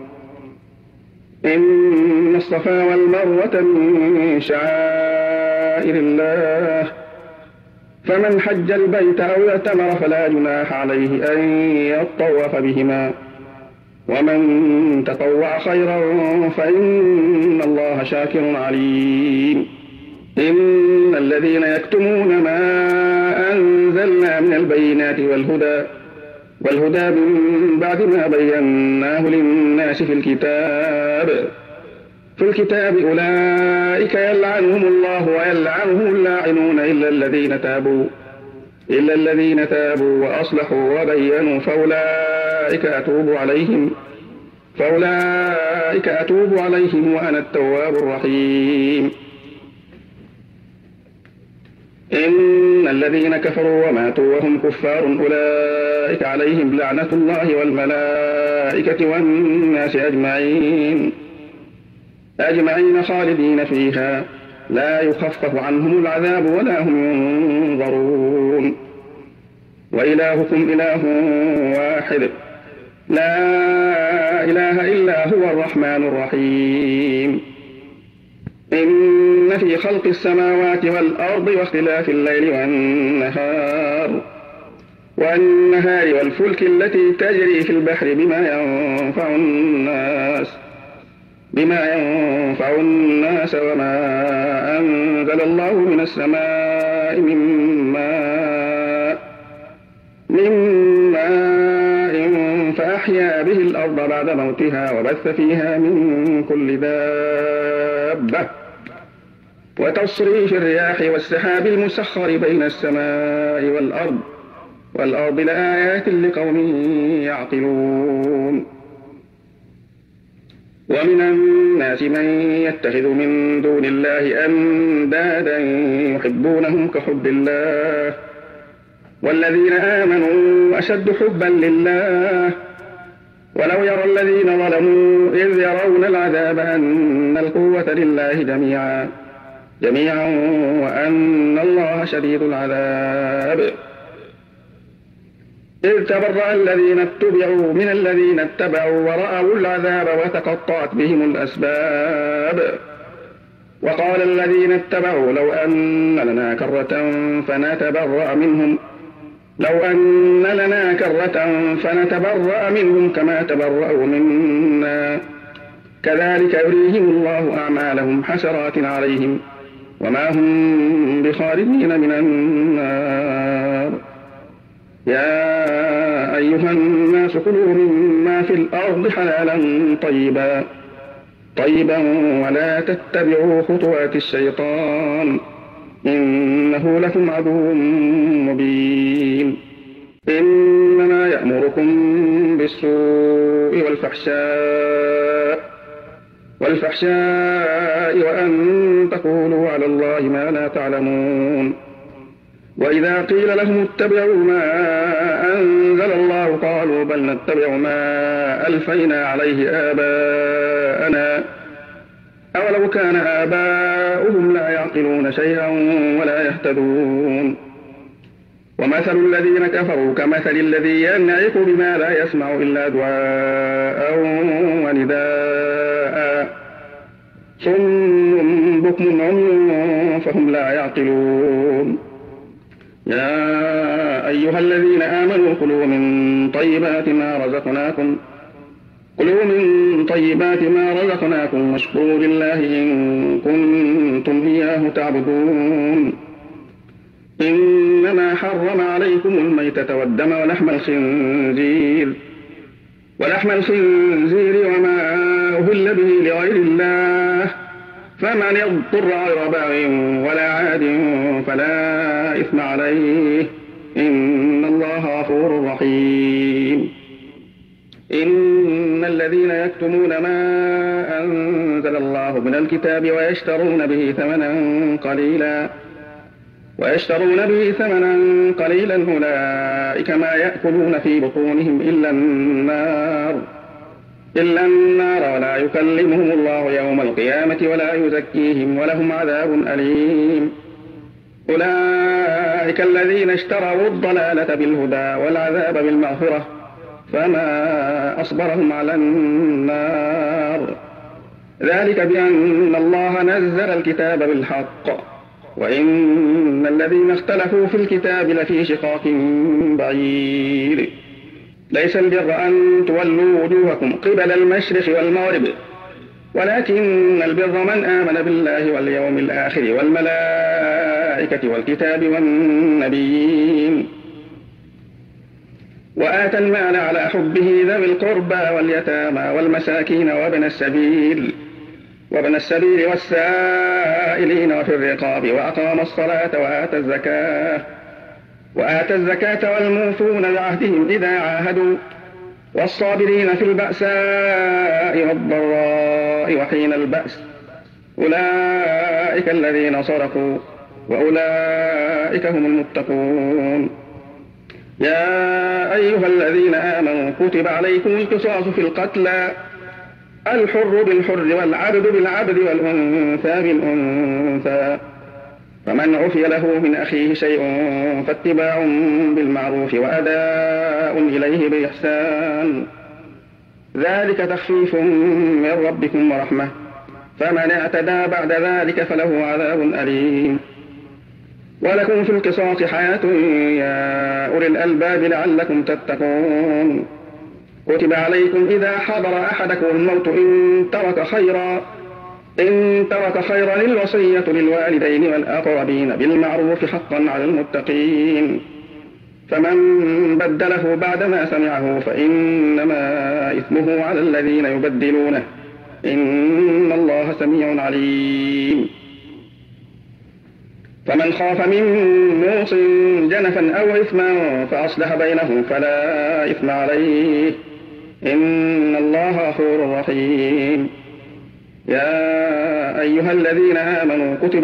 Speaker 2: إن الصفا والمروة من شعائر الله فمن حج البيت أو اعتمر فلا جناح عليه أن يطوف بهما ومن تطوع خيرا فإن الله شاكر عليم. إن الذين يكتمون ما أنزلنا من البينات والهدى من بعد ما بيناه للناس في الكتاب أولئك يلعنهم الله ويلعنهم اللاعنون إلا الذين تابوا وأصلحوا وبينوا فأولئك أتوب عليهم وأنا التواب الرحيم. إن الذين كفروا وماتوا وهم كفار أولئك عليهم لعنة الله والملائكة والناس أجمعين خالدين فيها لا يخفف عنهم العذاب ولا هم ينظرون. وإلهكم إله واحد لا إله إلا هو الرحمن الرحيم. إن في خلق السماوات والأرض واختلاف الليل والنهار والفلك التي تجري في البحر بما ينفع الناس وما أنزل الله من السماء من ماء فأحيا به الأرض بعد موتها وبث فيها من كل دابة وتصريف الرياح والسحاب المسخر بين السماء والأرض لآيات لقوم يعقلون. ومن الناس من يتخذ من دون الله أندادا يحبونهم كحب الله والذين آمنوا أشد حبا لله ولو يرى الذين ظلموا إذ يرون العذاب أن القوة لله جميعا وأن الله شديد العذاب. إذ تبرأ الذين اتبعوا من الذين اتبعوا ورأوا العذاب وتقطعت بهم الأسباب. وقال الذين اتبعوا لو أن لنا كرة فنتبرأ منهم كما تبرأوا منا كذلك يريهم الله أعمالهم حسرات عليهم وما هم بخارجين من النار. يا أيها الناس كلوا مما في الأرض حلالا طيبا ولا تتبعوا خطوات الشيطان إنه لكم عدو مبين. إنما يأمركم بالسوء والفحشاء وأن تقولوا على الله ما لا تعلمون. وإذا قيل لهم اتبعوا ما أنزل الله قالوا بل نتبع ما ألفينا عليه آباءنا أولو كان آباؤهم لا يعقلون شيئا ولا يهتدون. ومثل الذين كفروا كمثل الذي ينعق بما لا يسمع إلا دعاء ونداء صم بكم عمي فهم لا يعقلون. يا أيها الذين آمنوا كلوا من طيبات ما رزقناكم واشكروا لله إن كنتم إياه تعبدون. إنما حرم عليكم الميتة والدم ولحم الخنزير وما أهل به لغير الله، فمن اضطر غير باغ ولا عاد فلا إثم عليه، إن الله غفور رحيم. إن الذين يكتمون ما أنزل الله من الكتاب ويشترون به ثمنا قليلا أولئك ما يأكلون في بطونهم إلا النار ولا يكلمهم الله يوم القيامة ولا يزكيهم ولهم عذاب أليم. أولئك الذين اشتروا الضلالة بالهدى والعذاب بالمغفرة، فما أصبرهم على النار. ذلك بأن الله نزل الكتاب بالحق، وإن الذين اختلفوا في الكتاب لفي شقاق بعيد. ليس البر أن تولوا وجوهكم قبل المشرق والمغرب، ولكن البر من آمن بالله واليوم الآخر والملائكة والكتاب والنبيين، وآتى المال على حبه ذوي القربى واليتامى والمساكين وابن السبيل والسائلين وفي الرقاب، وأقام الصلاة وآتى الزكاة والموفون بعهدهم إذا عاهدوا، والصابرين في البأساء والضراء وحين البأس، أولئك الذين صدقوا وأولئك هم المتقون. يا أيها الذين آمنوا كتب عليكم القصاص في القتلى، الحر بالحر والعبد بالعبد والأنثى بالأنثى، فمن عفي له من أخيه شيء فاتباع بالمعروف وأداء إليه بإحسان، ذلك تخفيف من ربكم ورحمة، فمن اعتدى بعد ذلك فله عذاب أليم. ولكم في القصاص حياة يا أولي الألباب لعلكم تتقون. كتب عليكم إذا حضر أحدكم الموت إن ترك خيرا الوصية للوالدين والأقربين بالمعروف حقا على المتقين، فمن بدله بعدما سمعه فإنما إثمه على الذين يبدلونه، إن الله سميع عليم. فمن خاف من موص جنفا أو إثما فأصلح بينهم فلا إثم عليه، إن الله غفور رحيم. يا أيها الذين آمنوا كتب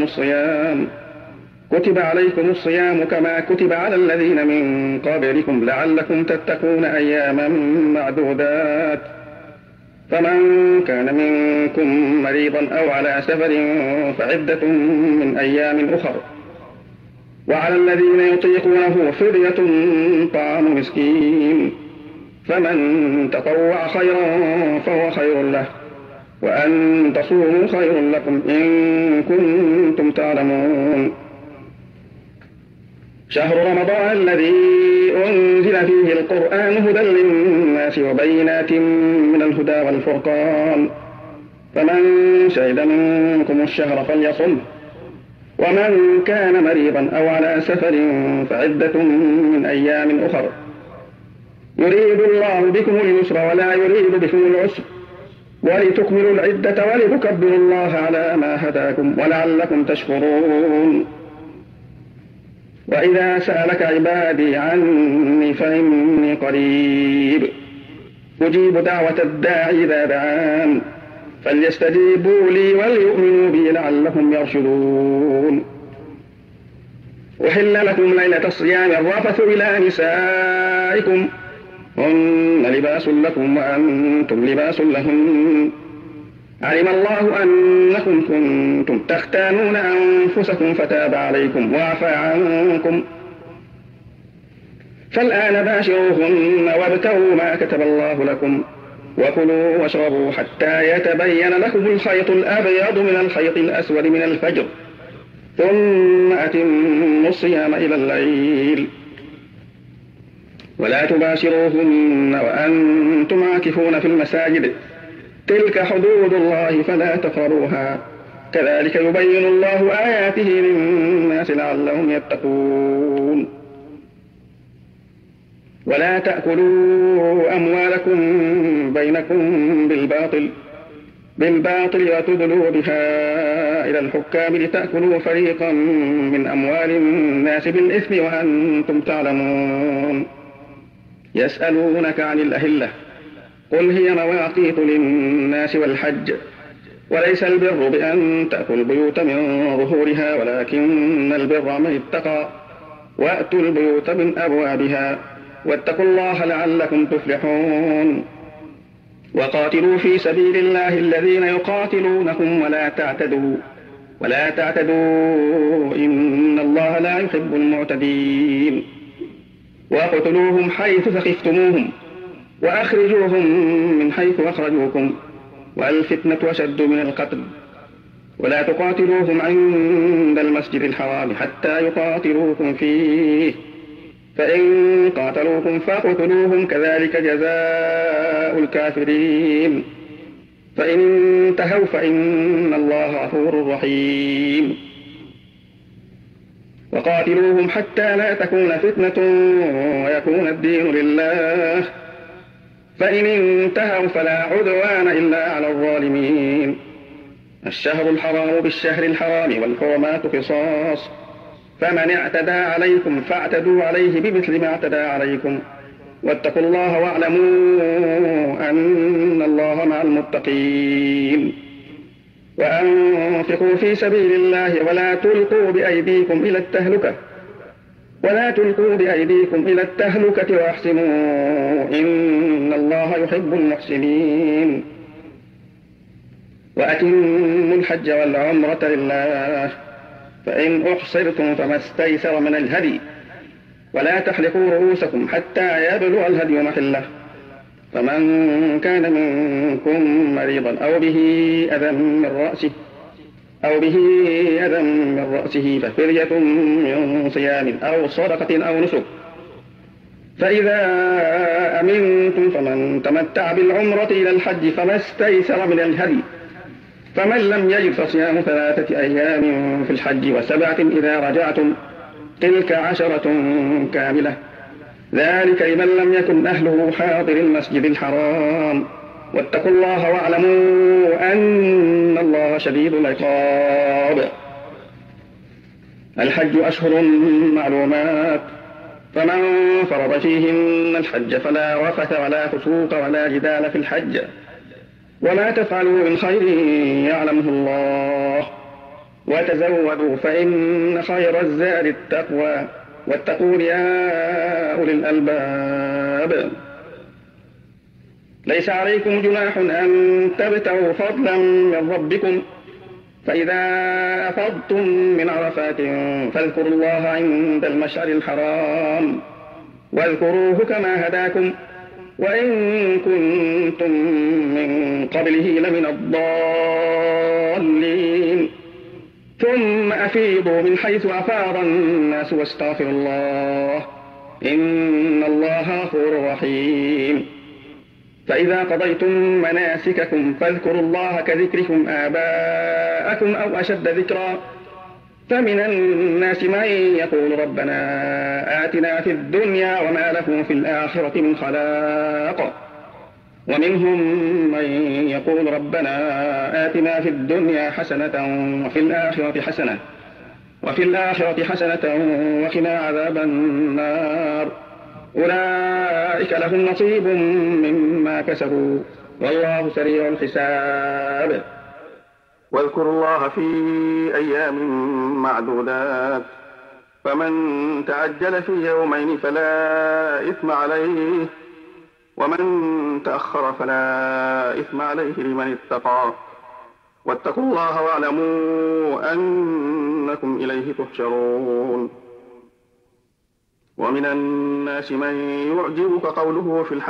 Speaker 2: عليكم الصيام كما كتب على الذين من قبلكم لعلكم تتقون أياما معدودات، فمن كان منكم مريضا أو على سفر فعدة من أيام أخر، وعلى الذين يطيقونه فدية طعام مسكين، فمن تطوع خيرا فهو خير له، وأن تصوموا خير لكم إن كنتم تعلمون. شهر رمضان الذي أنزل فيه القرآن هدى للناس وبينات من الهدى والفرقان، فمن شهد منكم الشهر فليصمه، ومن كان مريضا أو على سفر فعدة من أيام أخر، يريد الله بكم اليسر ولا يريد بكم العسر، ولتكملوا العدة ولتكبروا الله على ما هداكم ولعلكم تشكرون. وإذا سألك عبادي عني فإني قريب أجيب دعوة الداعي إذا دعان، فليستجيبوا لي وليؤمنوا بي لعلهم يرشدون. أحل لكم ليلة الصيام الرفث إلى نسائكم، هن لباس لكم وأنتم لباس لهن، علم الله أنكم كنتم تختانون أنفسكم فتاب عليكم وعفى عنكم، فالآن باشروهن وابتغوا ما كتب الله لكم، وكلوا واشربوا حتى يتبين لكم الخيط الأبيض من الخيط الأسود من الفجر، ثم أتموا الصيام إلى الليل، ولا تباشروهن وأنتم عاكفون في المساجد، تلك حدود الله فلا تقربوها، كذلك يبين الله آياته للناس لعلهم يتقون. ولا تأكلوا أموالكم بينكم بالباطل وتدلوا بها إلى الحكام لتأكلوا فريقا من أموال الناس بالإثم وأنتم تعلمون. يسألونك عن الأهلة قل هي مواقيت للناس والحج وليس البر بأن تأتوا البيوت من ظهورها ولكن البر من اتقى وأتوا البيوت من أبوابها واتقوا الله لعلكم تفلحون. وقاتلوا في سبيل الله الذين يقاتلونكم ولا تعتدوا إن الله لا يحب المعتدين. واقتلوهم حيث ثقفتموهم وأخرجوهم من حيث أخرجوكم والفتنة أشد من القتل. ولا تقاتلوهم عند المسجد الحرام حتى يقاتلوكم فيه فإن قاتلوكم فاقتلوهم كذلك جزاء الكافرين. فإن انتهوا فإن الله غفور رحيم. وقاتلوهم حتى لا تكون فتنة ويكون الدين لله فإن انتهوا فلا عدوان إلا على الظالمين. الشهر الحرام بالشهر الحرام والحرمات قصاص فمن اعتدى عليكم فاعتدوا عليه بمثل ما اعتدى عليكم واتقوا الله واعلموا أن الله مع المتقين. وأنفقوا في سبيل الله ولا تلقوا بأيديكم إلى التهلكة وأحسنوا إن الله يحب المحسنين. وأتموا الحج والعمرة لله فإن أحصرتم فما استيسر من الهدي ولا تحلقوا رؤوسكم حتى يبلغ الهدي محله فمن كان منكم مريضا أو به أذى من رأسه ففدية من صيام أو صدقة أو نسك. فإذا أمنتم فمن تمتع بالعمرة إلى الحج فما استيسر من الهدي فمن لم يجد فصيام 3 أيام في الحج و7 إذا رجعتم تلك 10 كاملة ذلك لمن لم يكن أهله حاضر المسجد الحرام واتقوا الله واعلموا أن الله شديد العقاب. الحج أشهر معلومات فمن فرض فيهن الحج فلا رفث ولا فسوق ولا جدال في الحج وما تفعلوا من خير يعلمه الله وتزودوا فإن خير الزاد التقوى واتقون يا أولي الألباب. ليس عليكم جناح أن تبتغوا فضلا من ربكم فإذا أفضتم من عرفات فاذكروا الله عند المشعر الحرام واذكروه كما هداكم وإن كنتم من قبله لمن الضالين. ثم أفيضوا من حيث أفاض الناس واستغفروا الله إن الله غفور رحيم. فإذا قضيتم مناسككم فاذكروا الله كذكركم آباءكم أو أشد ذكرا فمن الناس من يقول ربنا آتنا في الدنيا وما له في الآخرة من خلاق ومنهم من يقول ربنا آتنا في الدنيا حسنة وفي الآخرة حسنة وقنا عذاب النار. أولئك لهم نصيب مما كسبوا والله سريع الحساب. واذكروا الله في أيام معدودات فمن تعجل في يومين فلا إثم عليه ومن تأخر فلا إثم عليه لمن اتقى واتقوا الله واعلموا أنكم إليه تحشرون. ومن الناس من يعجبك قوله في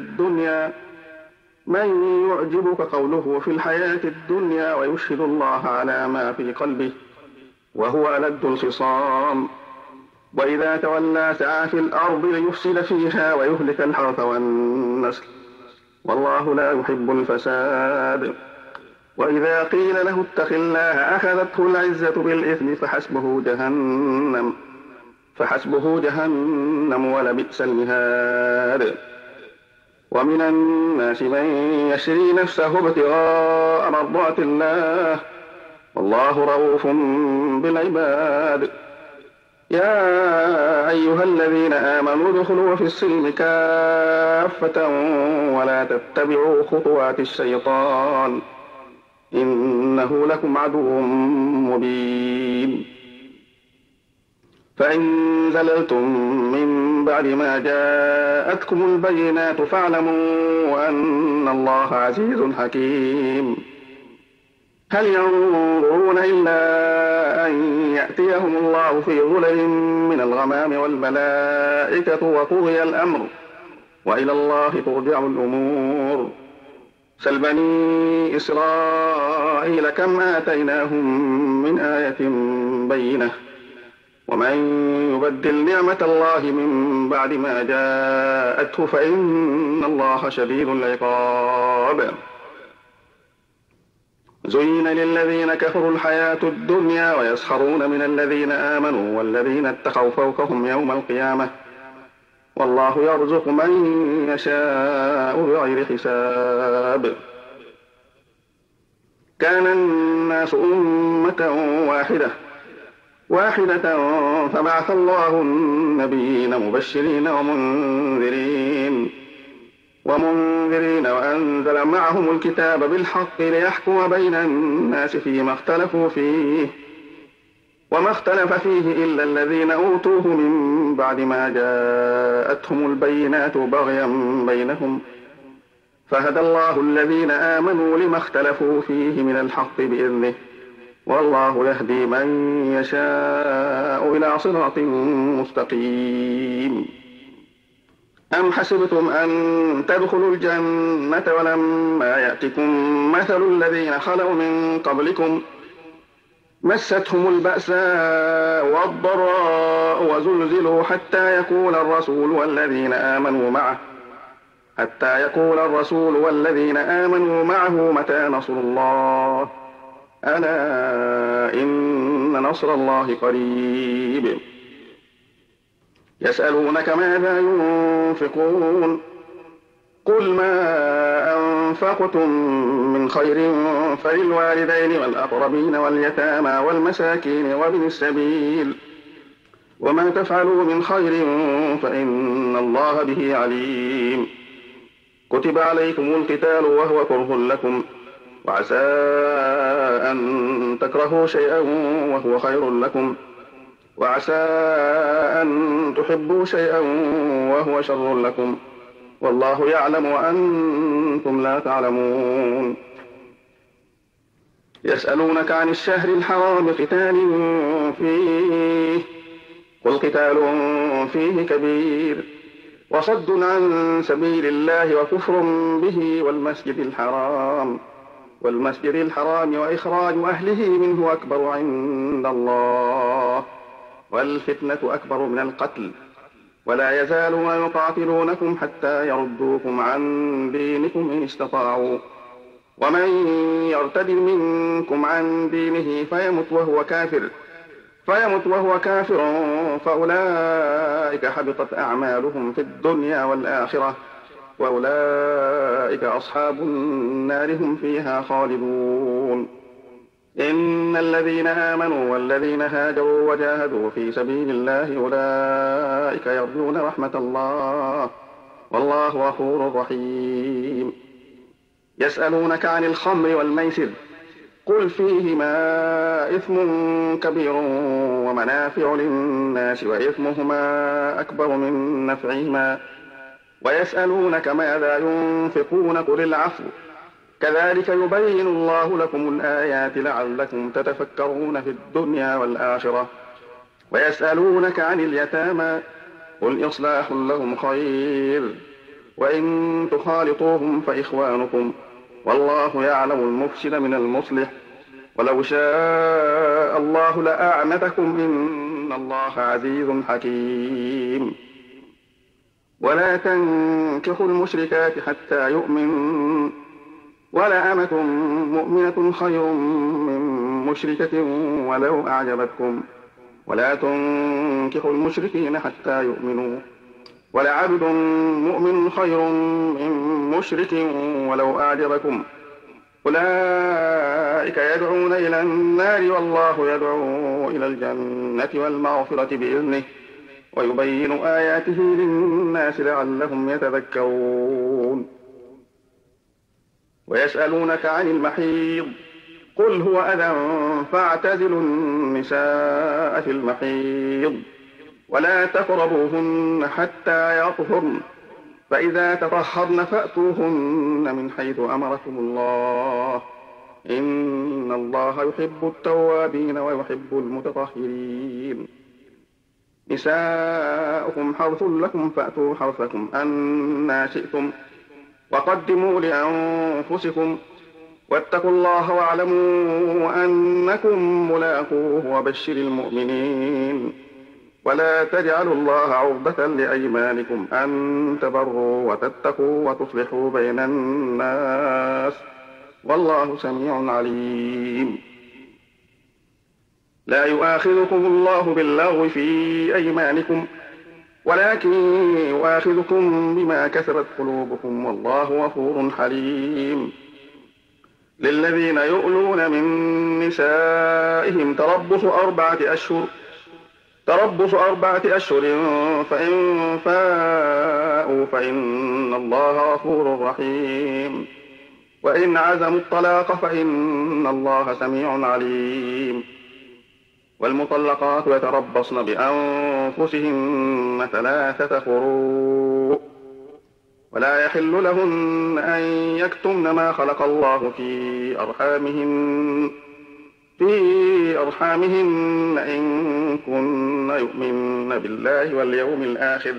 Speaker 2: الحياة الدنيا ويشهد الله على ما في قلبه وهو ألد الخصام وإذا تولى سعى في الأرض ليفسد فيها ويهلك الحرث والنسل والله لا يحب الفساد. وإذا قيل له اتق الله أخذته العزة بالإثم فحسبه جهنم ولبئس المهاد. ومن الناس من يشري نفسه ابتغاء مرضات الله والله رؤوف بالعباد. يا أيها الذين آمنوا ادخلوا في السلم كافة ولا تتبعوا خطوات الشيطان إنه لكم عدو مبين. فإن زللتم من بعد ما جاءتكم البينات فاعلموا أن الله عزيز حكيم. هل ينظرون إلا أن يأتيهم الله في ظلل من الغمام والملائكة وقضي الأمر وإلى الله ترجع الأمور. سل بني إسرائيل كم آتيناهم من آية بينة ومن يبدل نعمة الله من بعد ما جاءته فإن الله شديد العقاب. زين للذين كفروا الحياة الدنيا ويسخرون من الذين آمنوا والذين اتقوا فوقهم يوم القيامة والله يرزق من يشاء بغير حساب. كان الناس أمة واحدة فبعث الله النبيين مبشرين ومنذرين وأنزل معهم الكتاب بالحق ليحكم بين الناس فيما اختلفوا فيه وما اختلف فيه إلا الذين أوتوه من بعد ما جاءتهم البينات بغيا بينهم فهدى الله الذين آمنوا لما اختلفوا فيه من الحق بإذنه والله يهدي من يشاء إلى صراط مستقيم. أم حسبتم أن تدخلوا الجنة ولما يأتكم مثل الذين خلوا من قبلكم مستهم البأساء والضراء وزلزلوا حتى يقول الرسول والذين آمنوا معه متى نصر الله ألا إن نصر الله قريب. يسألونك ماذا ينفقون قل ما أنفقتم من خير فللوالدين والأقربين واليتامى والمساكين وابن السبيل وما تفعلوا من خير فإن الله به عليم. كتب عليكم القتال وهو كره لكم وعسى أن تكرهوا شيئا وهو خير لكم وعسى أن تحبوا شيئا وهو شر لكم والله يعلم وأنتم لا تعلمون. يسألونك عن الشهر الحرام قتال فيه قل قتال فيه كبير وصد عن سبيل الله وكفر به والمسجد الحرام وإخراج أهله منه أكبر عند الله والفتنة أكبر من القتل ولا يزالون يقاتلونكم حتى يردوكم عن دينكم إن استطاعوا ومن يرتد منكم عن دينه فيمت وهو كافر فأولئك حبطت أعمالهم في الدنيا والآخرة وأولئك أصحاب النار هم فيها خالدون. إن الذين آمنوا والذين هاجروا وجاهدوا في سبيل الله أولئك يرجون رحمة الله والله غفور رحيم. يسألونك عن الخمر والميسر قل فيهما إثم كبير ومنافع للناس وإثمهما أكبر من نفعهما ويسألونك ماذا ينفقون قل العفو كذلك يبين الله لكم الآيات لعلكم تتفكرون في الدنيا والآخرة. ويسألونك عن اليتامى قل إصلاح لهم خير وإن تخالطوهم فإخوانكم والله يعلم المفسد من المصلح ولو شاء الله لأعنتكم إن الله عزيز حكيم. ولا تنكحوا المشركات حتى يؤمنوا ولأمة مؤمنة خير من مشركة ولو أعجبتكم ولا تنكحوا المشركين حتى يؤمنوا ولعبد مؤمن خير من مشرك ولو أعجبكم أولئك يدعون إلى النار والله يدعو إلى الجنة والمغفرة بإذنه ويبين آياته للناس لعلهم يتذكرون ويسألونك عن المحيض قل هو أذى فاعتزلوا النساء في المحيض ولا تقربوهن حتى يطهرن فإذا تطهرن فأتوهن من حيث أمركم الله إن الله يحب التوابين ويحب المتطهرين نساؤكم حرث لكم فأتوا حرثكم أنى شئتم وقدموا لأنفسكم واتقوا الله واعلموا أنكم ملاقوه وبشر المؤمنين ولا تجعلوا الله عرضة لأيمانكم أن تبروا وتتقوا وتصلحوا بين الناس والله سميع عليم لا يؤاخذكم الله باللغو في أيمانكم ولكن يؤاخذكم بما كسبت قلوبكم والله غفور حليم للذين يؤلون من نسائهم تربص أربعة أشهر فإن فاءوا فإن الله غفور رحيم وإن عزموا الطلاق فإن الله سميع عليم والمطلقات يتربصن بأنفسهن 3 قروء ولا يحل لهن أن يكتمن ما خلق الله في أرحامهن إن كن يؤمن بالله واليوم الآخر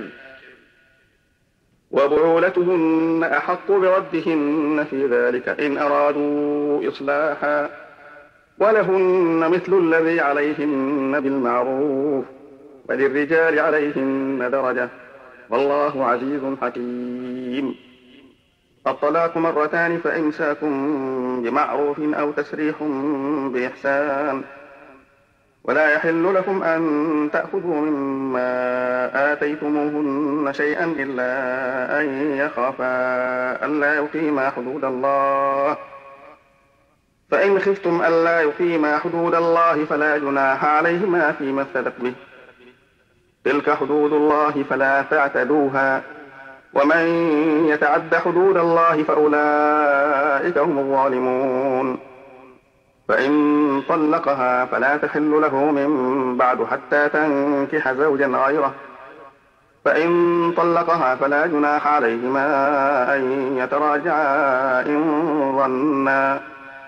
Speaker 2: وبعولتهن أحق بردهن في ذلك إن أرادوا إصلاحا ولهن مثل الذي عليهن بالمعروف وللرجال عليهن درجة والله عزيز حكيم الطلاق 2 مرتان فإمساكم بمعروف أو تسريح بإحسان ولا يحل لكم أن تأخذوا مما آتيتموهن شيئا إلا أن يخافا ألا يقيما حدود الله فإن خفتم ألا يقيما حدود الله فلا جناح عليهما فيما افتدت به تلك حدود الله فلا تعتدوها ومن يتعد حدود الله فأولئك هم الظالمون فإن طلقها فلا تحل له من بعد حتى تنكح زوجا غيره فإن طلقها فلا جناح عليهما أن يتراجعا إن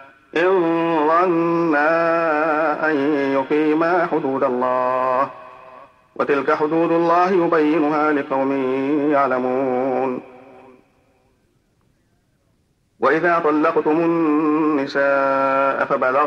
Speaker 2: ظنا أن يقيما حدود الله وتلك حدود الله يبينها لقوم يعلمون وإذا طلقتم النساء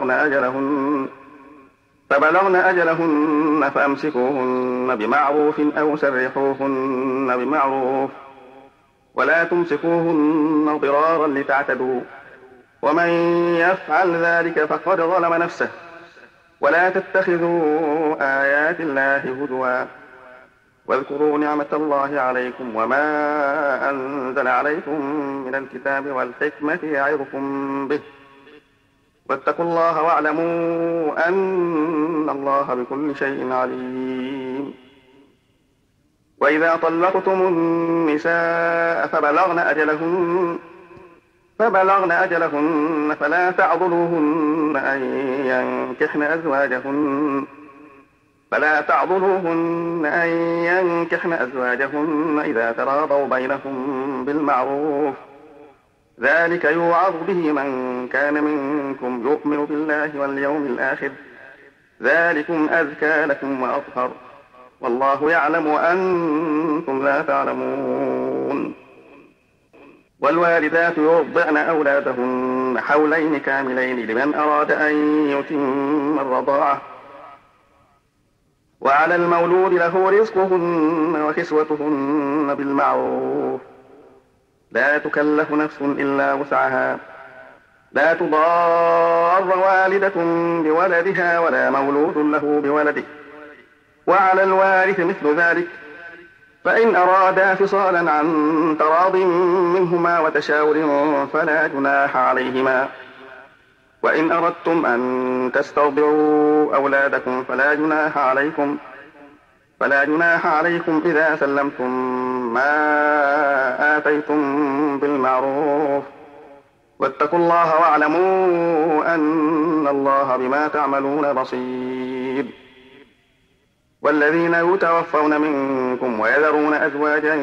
Speaker 2: فبلغن أجلهن فأمسكوهن بمعروف أو سرحوهن بمعروف ولا تمسكوهن ضرارا لتعتدوا ومن يفعل ذلك فقد ظلم نفسه ولا تتخذوا آيات الله هزوا واذكروا نعمة الله عليكم وما أنزل عليكم من الكتاب والحكمة يعظكم به واتقوا الله واعلموا أن الله بكل شيء عليم وإذا طلقتم النساء فبلغن أجلهن فلا تعضلوهن أن ينكحن أزواجهن إذا تراضوا بينهم بالمعروف ذلك يوعظ به من كان منكم يؤمن بالله واليوم الآخر ذلكم أزكى لكم وأطهر والله يعلم وأنتم لا تعلمون والوالدات يرضعن أولادهن حولين كاملين لمن أراد أن يتم الرضاعة وعلى المولود له رزقهن وكسوتهن بالمعروف لا تكلف نفس إلا وسعها لا تضار والدة بولدها ولا مولود له بولده، وعلى الوارث مثل ذلك، فإن أرادا فصالا عن تراض منهما وتشاور فلا جناح عليهما. وإن أردتم أن تسترضعوا أولادكم فلا جناح عليكم إذا سلمتم ما آتيتم بالمعروف، واتقوا الله واعلموا أن الله بما تعملون بصير. والذين يتوفون منكم ويذرون أزواجا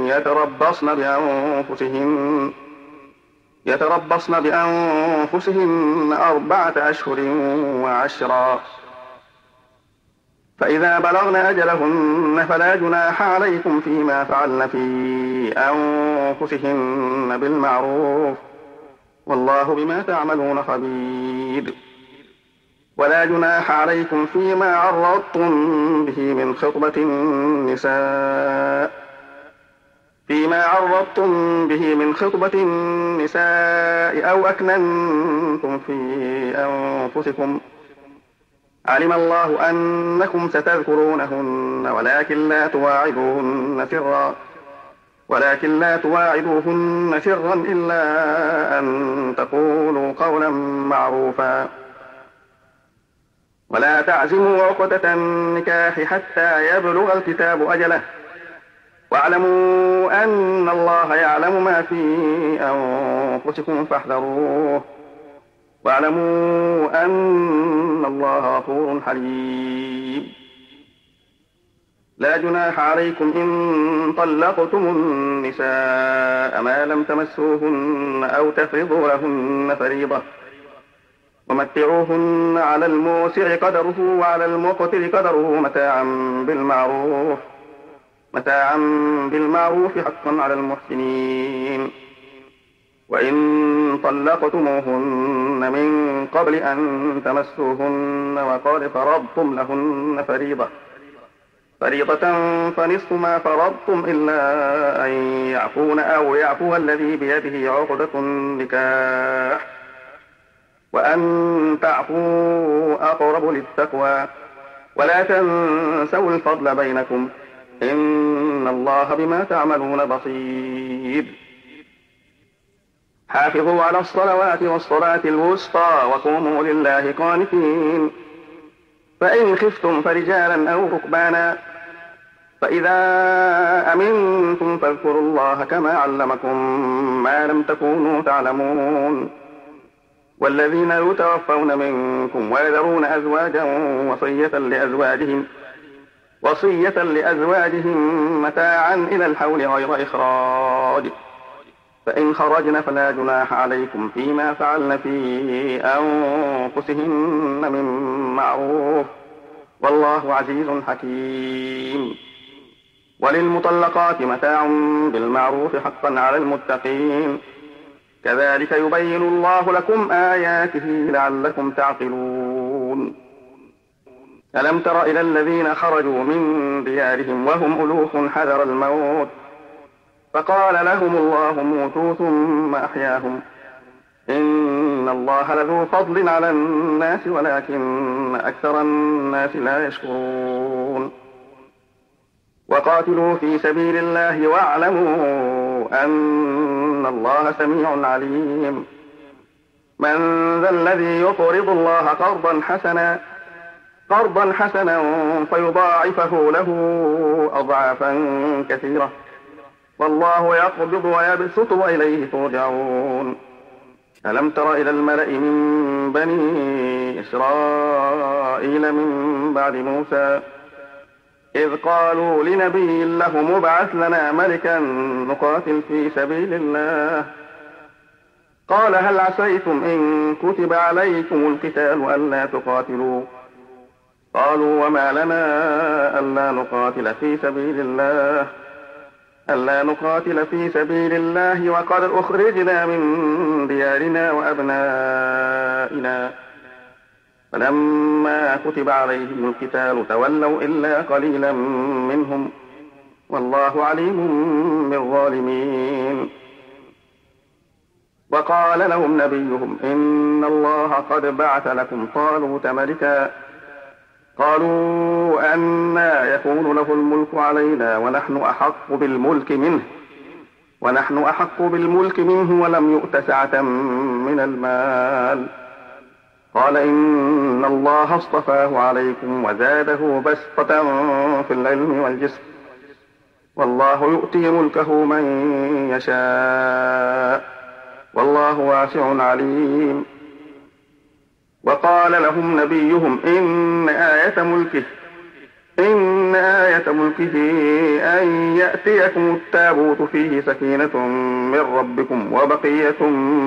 Speaker 2: يتربصن بأنفسهن 4 أشهر و10، فإذا بلغن أجلهن فلا جناح عليكم فيما فعلن في أنفسهن بالمعروف، والله بما تعملون خبير. ولا جناح عليكم فيما عرضتم به من خطبة النساء أو أكننتم في أنفسكم، علم الله أنكم ستذكرونهن ولكن لا تواعدوهن سرا إلا أن تقولوا قولا معروفا. ولا تعزموا عقدة النكاح حتى يبلغ الكتاب أجله، واعلموا أن الله يعلم ما في أنفسكم فاحذروه، واعلموا أن الله غفور حليم. لا جناح عليكم إن طلقتم النساء ما لم تمسوهن أو تفرضوا لهن فريضة، ومتعوهن على الموسع قدره وعلى المقتر قدره متاعا بالمعروف حقا على المحسنين. وإن طلقتموهن من قبل أن تمسوهن وقد فرضتم لهن فريضة فنصف ما فرضتم إلا أن يعفون أو يعفو الذي بيده عقدة النكاح، وأن تعفوا أقرب للتقوى، ولا تنسوا الفضل بينكم، إن الله بما تعملون بصير. حافظوا على الصلوات والصلاة الوسطى وقوموا لله قانتين. فإن خفتم فرجالا أو ركبانا، فإذا أمنتم فاذكروا الله كما علمكم ما لم تكونوا تعلمون. والذين يتوفون منكم ويذرون أزواجا وصية لأزواجهم متاعا إلى الحول غير إخراج، فإن خرجن فلا جناح عليكم فيما فعلن في أنفسهن من معروف، والله عزيز حكيم. وللمطلقات متاع بالمعروف حقا على المتقين، كذلك يبين الله لكم آياته لعلكم تعقلون. ألم تر إلى الذين خرجوا من ديارهم وهم ألوف حذر الموت، فقال لهم الله موتوا ثم أحياهم، إن الله لذو فضل على الناس ولكن أكثر الناس لا يشكرون. وقاتلوا في سبيل الله واعلموا أن الله سميع عليم. من ذا الذي يقرض الله قرضا حسنا فيضاعفه له أضعافا كثيرة، والله يقبض ويبسط وإليه ترجعون. ألم تر إلى الملأ من بني إسرائيل من بعد موسى إذ قالوا لنبي له مبعث لنا ملكا نقاتل في سبيل الله، قال هل عسيتم إن كتب عليكم القتال ألا تقاتلوا؟ قالوا وما لنا ألا نقاتل في سبيل الله وقد أخرجنا من ديارنا وأبنائنا، فلما كتب عليهم القتال تولوا إلا قليلا منهم، والله عليم بالظالمين. وقال لهم نبيهم إن الله قد بعث لكم طالوت ملكا. قالوا أنى يكون له الملك علينا ونحن أحق بالملك منه ولم يؤت سعة من المال. قال إن الله اصطفاه عليكم وزاده بسطة في العلم والجسم، والله يؤتي ملكه من يشاء، والله واسع عليم. وقال لهم نبيهم إن آية ملكه أن يأتيكم التابوت فيه سكينة من ربكم وبقية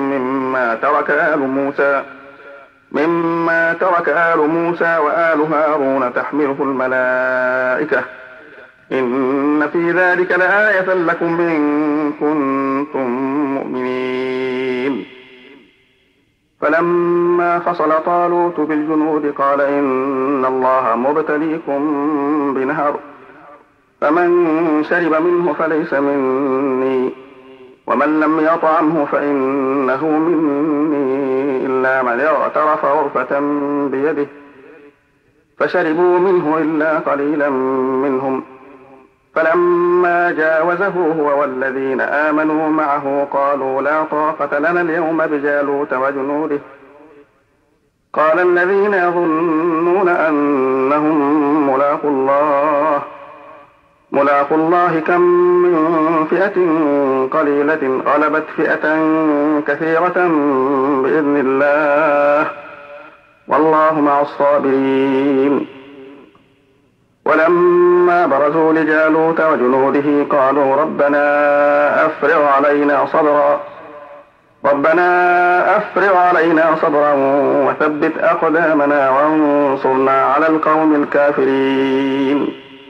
Speaker 2: مما ترك آل موسى وآل هارون تحمله الملائكة، إن في ذلك لآية لكم إن كنتم مؤمنين. فلما فصل طالوت بالجنود قال إن الله مبتليكم بنهر، فمن شرب منه فليس مني، ومن لم يطعمه فإنه مني إلا من اغترف غرفة بيده، فشربوا منه إلا قليلا منهم. فلما جاوزه هو والذين آمنوا معه قالوا لا طاقة لنا اليوم بجالوت وجنوده. قال الذين يظنون أنهم ملاقو الله كم من فئة قليلة غلبت فئة كثيرة بإذن الله، والله مع الصابرين. ولما برزوا لجالوت وجنوده قالوا ربنا أفرغ علينا صبرا وثبت أقدامنا وانصرنا على القوم الكافرين.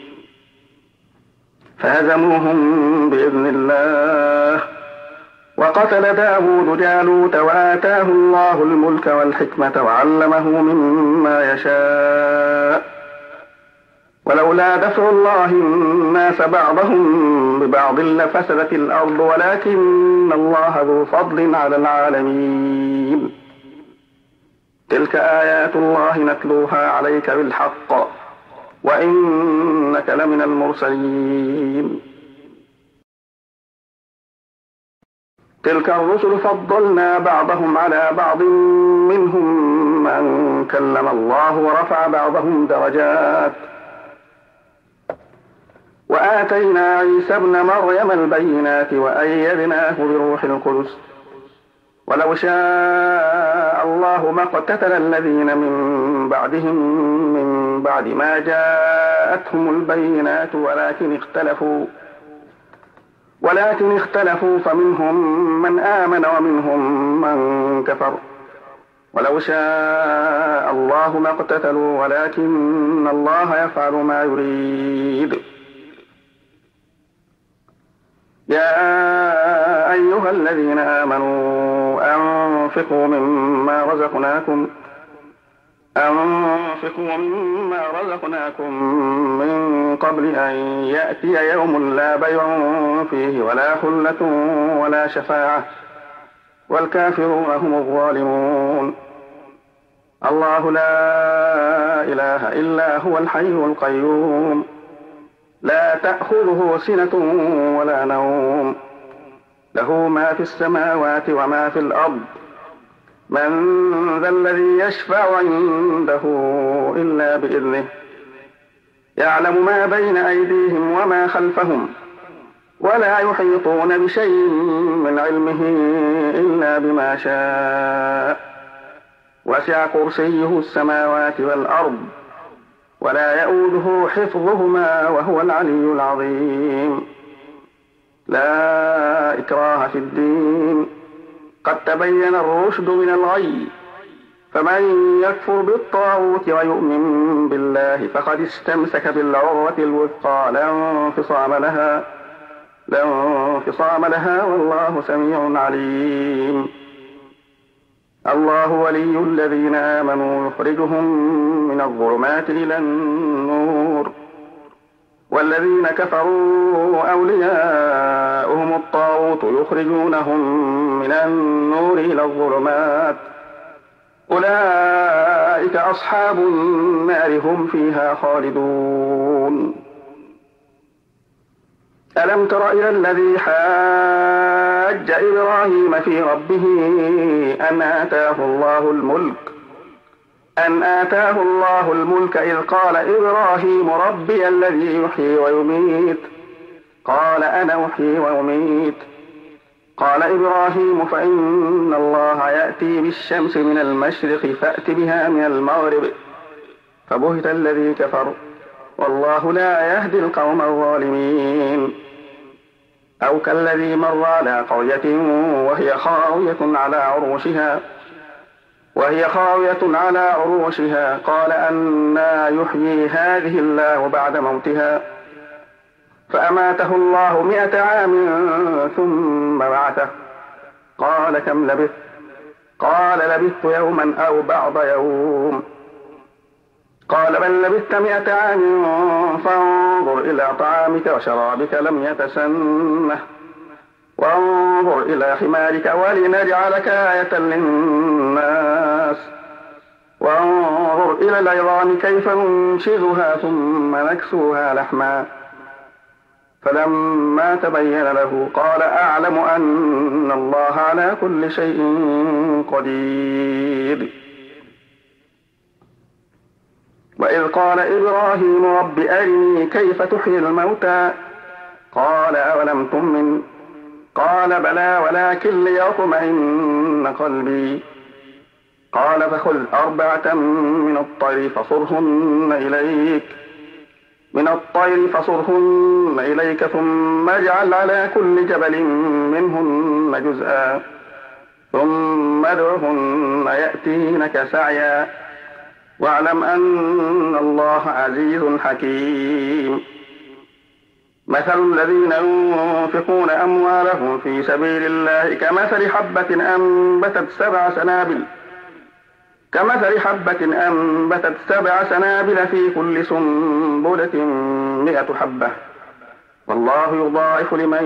Speaker 2: فهزموهم بإذن الله. وقتل داود جالوت وآتاه الله الملك والحكمة وعلمه مما يشاء، ولولا دفع الله الناس بعضهم ببعض لفسدت الأرض ولكن الله ذو فضل على العالمين. تلك آيات الله نتلوها عليك بالحق وإنك لمن المرسلين. تلك الرسل فضلنا بعضهم على بعض، منهم من كلم الله ورفع بعضهم درجات، وآتينا عيسى ابن مريم البينات وأيدناه بروح القدس، ولو شاء الله ما اقتتل الذين من بعدهم من بعد ما جاءتهم البينات ولكن اختلفوا فمنهم من آمن ومنهم من كفر، ولو شاء الله ما اقتتلوا ولكن الله يفعل ما يريد. يا أيها الذين آمنوا أنفقوا مما رزقناكم من قبل أن يأتي يوم لا بيع فيه ولا خلة ولا شفاعة والكافرون هم الظالمون. الله لا إله إلا هو الحي القيوم، لا تأخذه سنة ولا نوم، له ما في السماوات وما في الأرض، من ذا الذي يشفع عنده إلا بإذنه، يعلم ما بين أيديهم وما خلفهم، ولا يحيطون بشيء من علمه إلا بما شاء، وسع كرسيه السماوات والأرض، ولا يؤوده حفظهما وهو العلي العظيم. لا إكراه في الدين، قد تبين الرشد من الغي، فمن يكفر بالطاغوت ويؤمن بالله فقد استمسك بالعروة الوثقى لا انفصام لها والله سميع عليم. الله ولي الذين آمنوا يخرجهم من الظلمات إلى النور، والذين كفروا أولياؤهم الطاغوت الطاغوت يخرجونهم من النور إلى الظلمات أولئك أصحاب النار هم فيها خالدون. ألم تر إلى الذي حاج إبراهيم في ربه أن آتاه الله الملك إذ قال إبراهيم ربي الذي يحيي ويميت قال أنا أحيي وأميت. قال إبراهيم فإن الله يأتي بالشمس من المشرق فأت بها من المغرب فبهت الذي كفر والله لا يهدي القوم الظالمين. أو كالذي مر على قرية وهي خاوية على عروشها قال أنى يحيي هذه الله بعد موتها فأماته الله 100 عام ثم بعثه قال كم لبثت؟ قال لبثت يوما أو بعض يوم. قال بل لبثت 100 عام فانظر إلى طعامك وشرابك لم يتسنه وانظر إلى حمارك ولنجعلك آية للناس وانظر إلى العظام كيف ننشزها ثم نكسوها لحما فلما تبين له قال أعلم أن الله على كل شيء قدير. وإذ قال إبراهيم رب أرني كيف تحيي الموتى قال أولم تؤمن قال بلى ولكن ليطمئن قلبي. قال فخذ 4 من الطير فصرهن إليك ثم اجعل على كل جبل منهن جزءا ثم ادعهن يأتينك سعيا واعلم أن الله عزيز حكيم. مثل الذين ينفقون أموالهم في سبيل الله كمثل حبة أنبتت 7 سنابل في كل سنبلة 100 حبة والله يضاعف لمن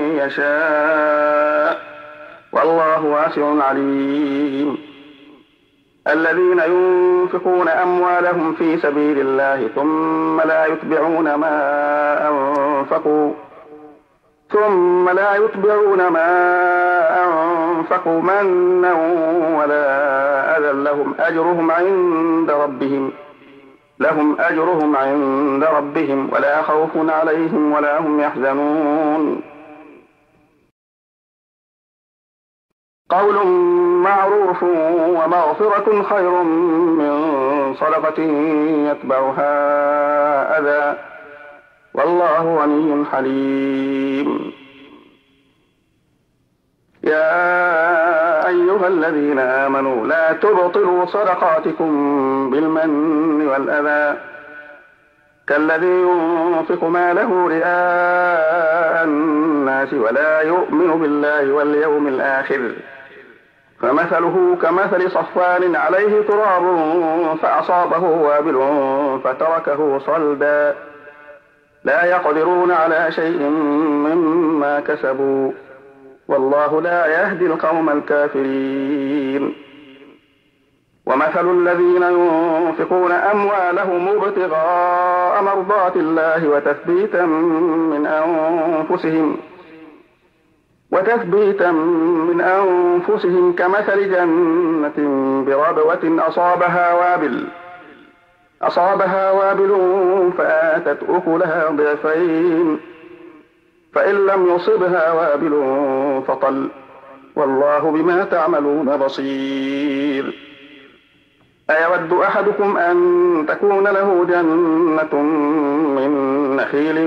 Speaker 2: يشاء والله واسع عليم. الذين ينفقون أموالهم في سبيل الله ثم لا يتبعون ما أنفقوا منا ولا أذى لهم أجرهم عند ربهم ولا خوف عليهم ولا هم يحزنون. قول معروف ومغفرة خير من صدقة يتبعها أذى والله غني حليم. يا أيها الذين آمنوا لا تبطلوا صدقاتكم بالمن والأذى كالذي ينفق ماله رئاء الناس ولا يؤمن بالله واليوم الآخر فمثله كمثل صفوان عليه تراب فأصابه وابل فتركه صلدا لا يقدرون على شيء مما كسبوا والله لا يهدي القوم الكافرين. ومثل الذين ينفقون أموالهم ابتغاء مرضات الله وتثبيتا من أنفسهم كمثل جنة بربوة أصابها وابل فآتت أكلها ضعفين فإن لم يصبها وابل فطل والله بما تعملون بصير. أيود أحدكم أن تكون له جنة من نخيل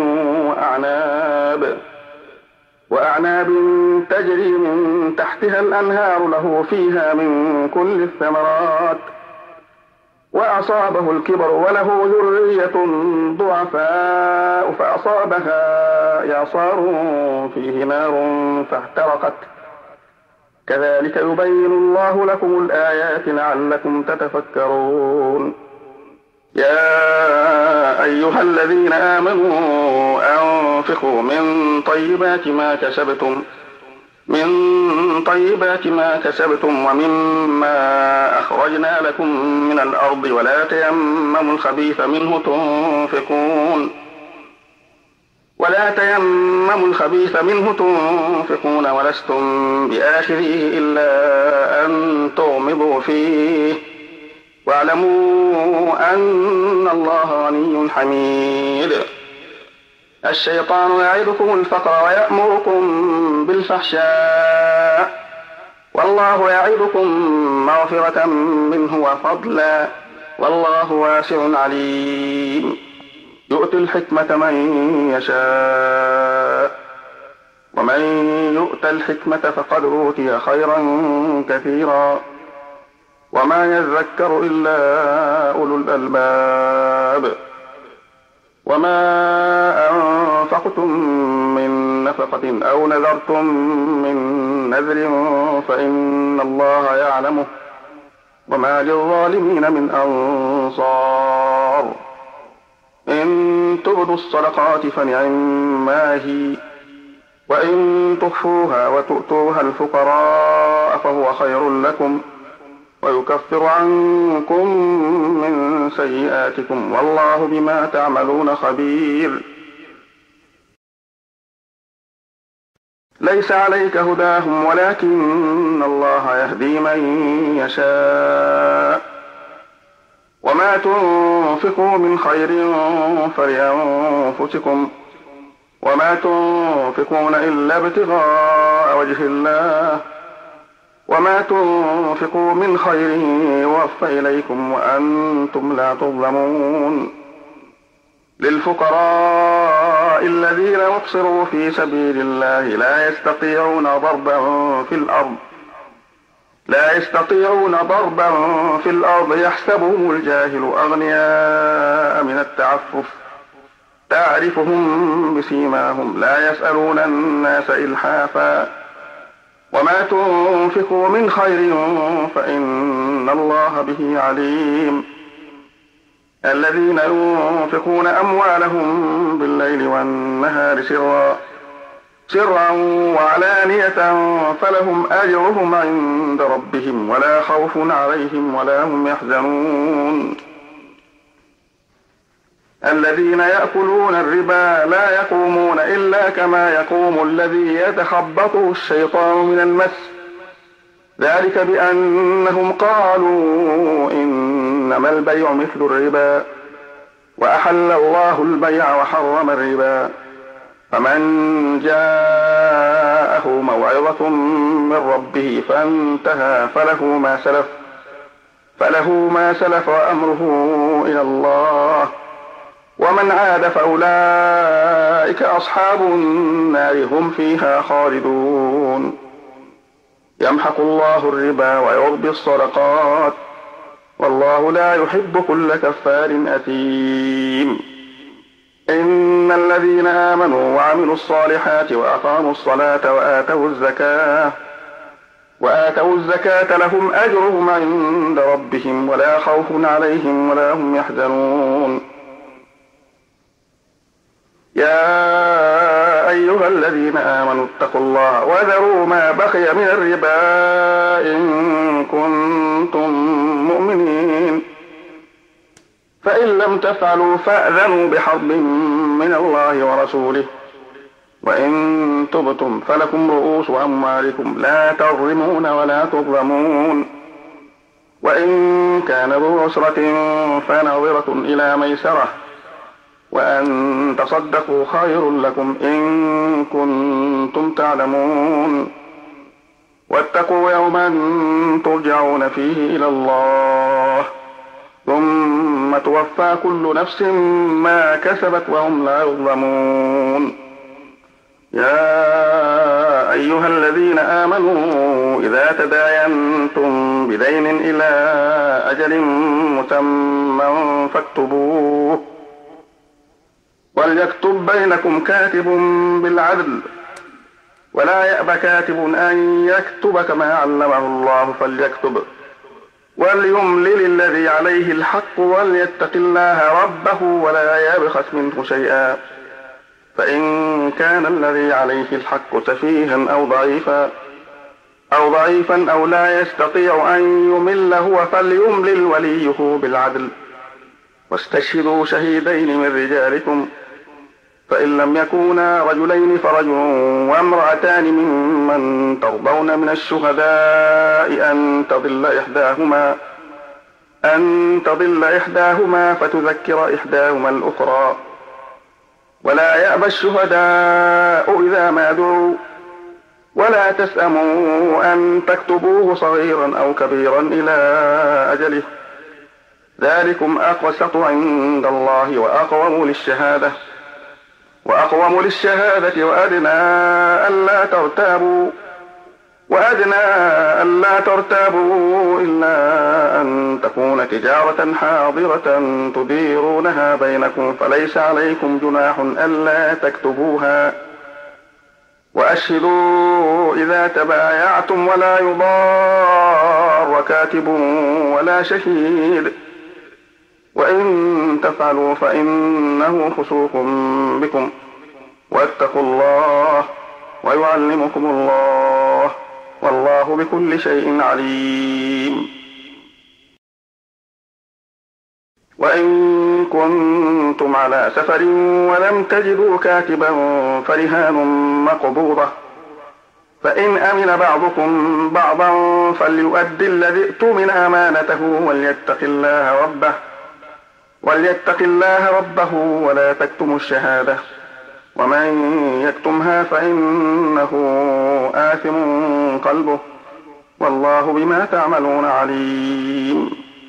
Speaker 2: وأعناب تجري من تحتها الأنهار له فيها من كل الثمرات وأصابه الكبر وله ذرية ضعفاء فأصابها إعصار فيه نار فاحترقت كذلك يبين الله لكم الآيات لعلكم تتفكرون. يا أيها الذين آمنوا أنفقوا من طيبات ما كسبتم من طيبات ما كسبتم ومما أخرجنا لكم من الأرض ولا تيمموا الخبيث منه تنفقون ولستم بآخره إلا أن تغمضوا فيه واعلموا أن الله غني حميد. الشيطان يعدكم الفقر ويأمركم بالفحشاء والله يعدكم مغفرة منه وفضلا والله واسع عليم. يؤتي الحكمة من يشاء ومن يؤت الحكمة فقد أوتي خيرا كثيرا وما يذكر إلا أولو الألباب. وما أنفقتم من نفقة أو نذرتم من نذر فإن الله يعلمه وما للظالمين من أنصار. إن تبدوا الصدقات فنعما هي وإن تخفوها وتؤتوها الفقراء فهو خير لكم ويكفر عنكم من سيئاتكم والله بما تعملون خبير. ليس عليك هداهم ولكن الله يهدي من يشاء وما تنفقوا من خير فلأنفسكم وما تنفقون إلا ابتغاء وجه الله وما تنفقوا من خير يوفى إليكم وأنتم لا تظلمون. للفقراء الذين أحصروا في سبيل الله لا يستطيعون ضربا في الأرض يحسبهم الجاهل أغنياء من التعفف تعرفهم بسيماهم لا يسألون الناس إلحافا وما تنفقوا من خير فإن الله به عليم. الذين ينفقون أموالهم بالليل والنهار سرا وعلانية فلهم أجرهم عند ربهم ولا خوف عليهم ولا هم يحزنون. الذين يأكلون الربا لا يقومون إلا كما يقوم الذي يتخبطه الشيطان من المس ذلك بأنهم قالوا إنما البيع مثل الربا وأحل الله البيع وحرم الربا. فمن جاءه موعظة من ربه فانتهى فله ما سلف وأمره إلى الله ومن عاد فأولئك أصحاب النار هم فيها خالدون. يمحق الله الربا ويربي الصدقات والله لا يحب كل كفار أثيم. إن الذين آمنوا وعملوا الصالحات وأقاموا الصلاة وآتوا الزكاة لهم أجرهم عند ربهم ولا خوف عليهم ولا هم يحزنون. يا أيها الذين آمنوا اتقوا الله وذروا ما بقي من الربا إن كنتم مؤمنين فإن لم تفعلوا فأذنوا بحرب من الله ورسوله وإن تبتم فلكم رؤوس أموالكم لا تظلمون ولا تظلمون. وإن كان ذو عسرة فنظرة إلى ميسرة وأن تصدقوا خير لكم إن كنتم تعلمون. واتقوا يوما ترجعون فيه إلى الله ثم توفى كل نفس ما كسبت وهم لا يظلمون. يا أيها الذين آمنوا إذا تداينتم بدين إلى أجل مسمى فاكتبوه وليكتب بينكم كاتب بالعدل ولا يأب كاتب أن يكتب كما علمه الله فليكتب وليملل الذي عليه الحق وليتق الله ربه ولا يبخس منه شيئا فإن كان الذي عليه الحق سفيها أو ضعيفا أو لا يستطيع أن يمل هو فليملل وليه بالعدل، واستشهدوا شهيدين من رجالكم، فإن لم يكونا رجلين فرجل وامرأتان ممن ترضون من الشهداء أن تضل إحداهما فتذكر إحداهما الأخرى، ولا يأبى الشهداء إذا ما دعوا، ولا تسأموا أن تكتبوه صغيرا أو كبيرا إلى أجله، ذلكم أقسط عند الله وأقوم للشهادة وأدنى ألا ترتابوا إلا أن تكون تجارة حاضرة تديرونها بينكم فليس عليكم جناح ألا تكتبوها، وأشهدوا إذا تبايعتم ولا يضار كاتب ولا شهيد، وإن تفعلوا فإنه فسوق بكم، واتقوا الله ويعلمكم الله، والله بكل شيء عليم. وإن كنتم على سفر ولم تجدوا كاتبا فرهان مقبوضة، فإن أمن بعضكم بعضا فليؤدي الذي ائتمن أمانته وليتق الله ربه ولا تكتموا الشهادة، ومن يكتمها فإنه آثم قلبه، والله بما تعملون عليم.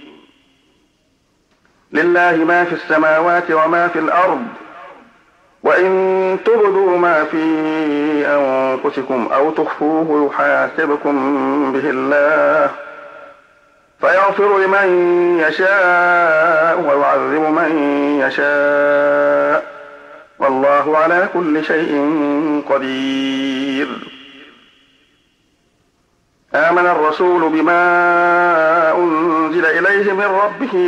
Speaker 2: لله ما في السماوات وما في الأرض، وإن تبدوا ما في أنفسكم أو تخفوه يحاسبكم به الله، فيغفر لمن يشاء ويعذب من يشاء، والله على كل شيء قدير. آمن الرسول بما أنزل إليه من ربه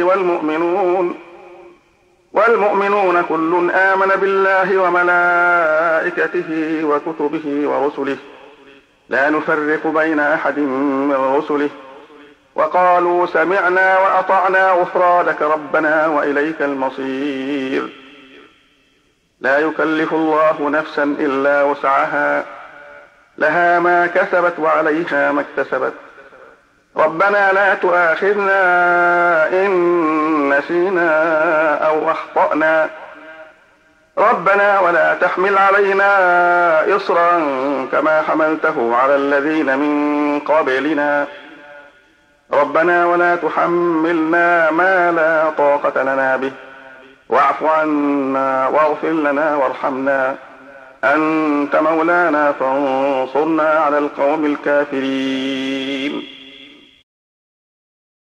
Speaker 2: والمؤمنون كل آمن بالله وملائكته وكتبه ورسله لا نفرق بين أحد من رسله، وقالوا سمعنا وأطعنا غفرانك ربنا وإليك المصير. لا يكلف الله نفسا إلا وسعها، لها ما كسبت وعليها ما اكتسبت، ربنا لا تؤاخذنا إن نسينا أو أخطأنا، ربنا ولا تحمل علينا إصرا كما حملته على الذين من قبلنا، ربنا ولا تحملنا ما لا طاقة لنا به، واعف عنا واغفر لنا وارحمنا، أنت مولانا فانصرنا على القوم الكافرين.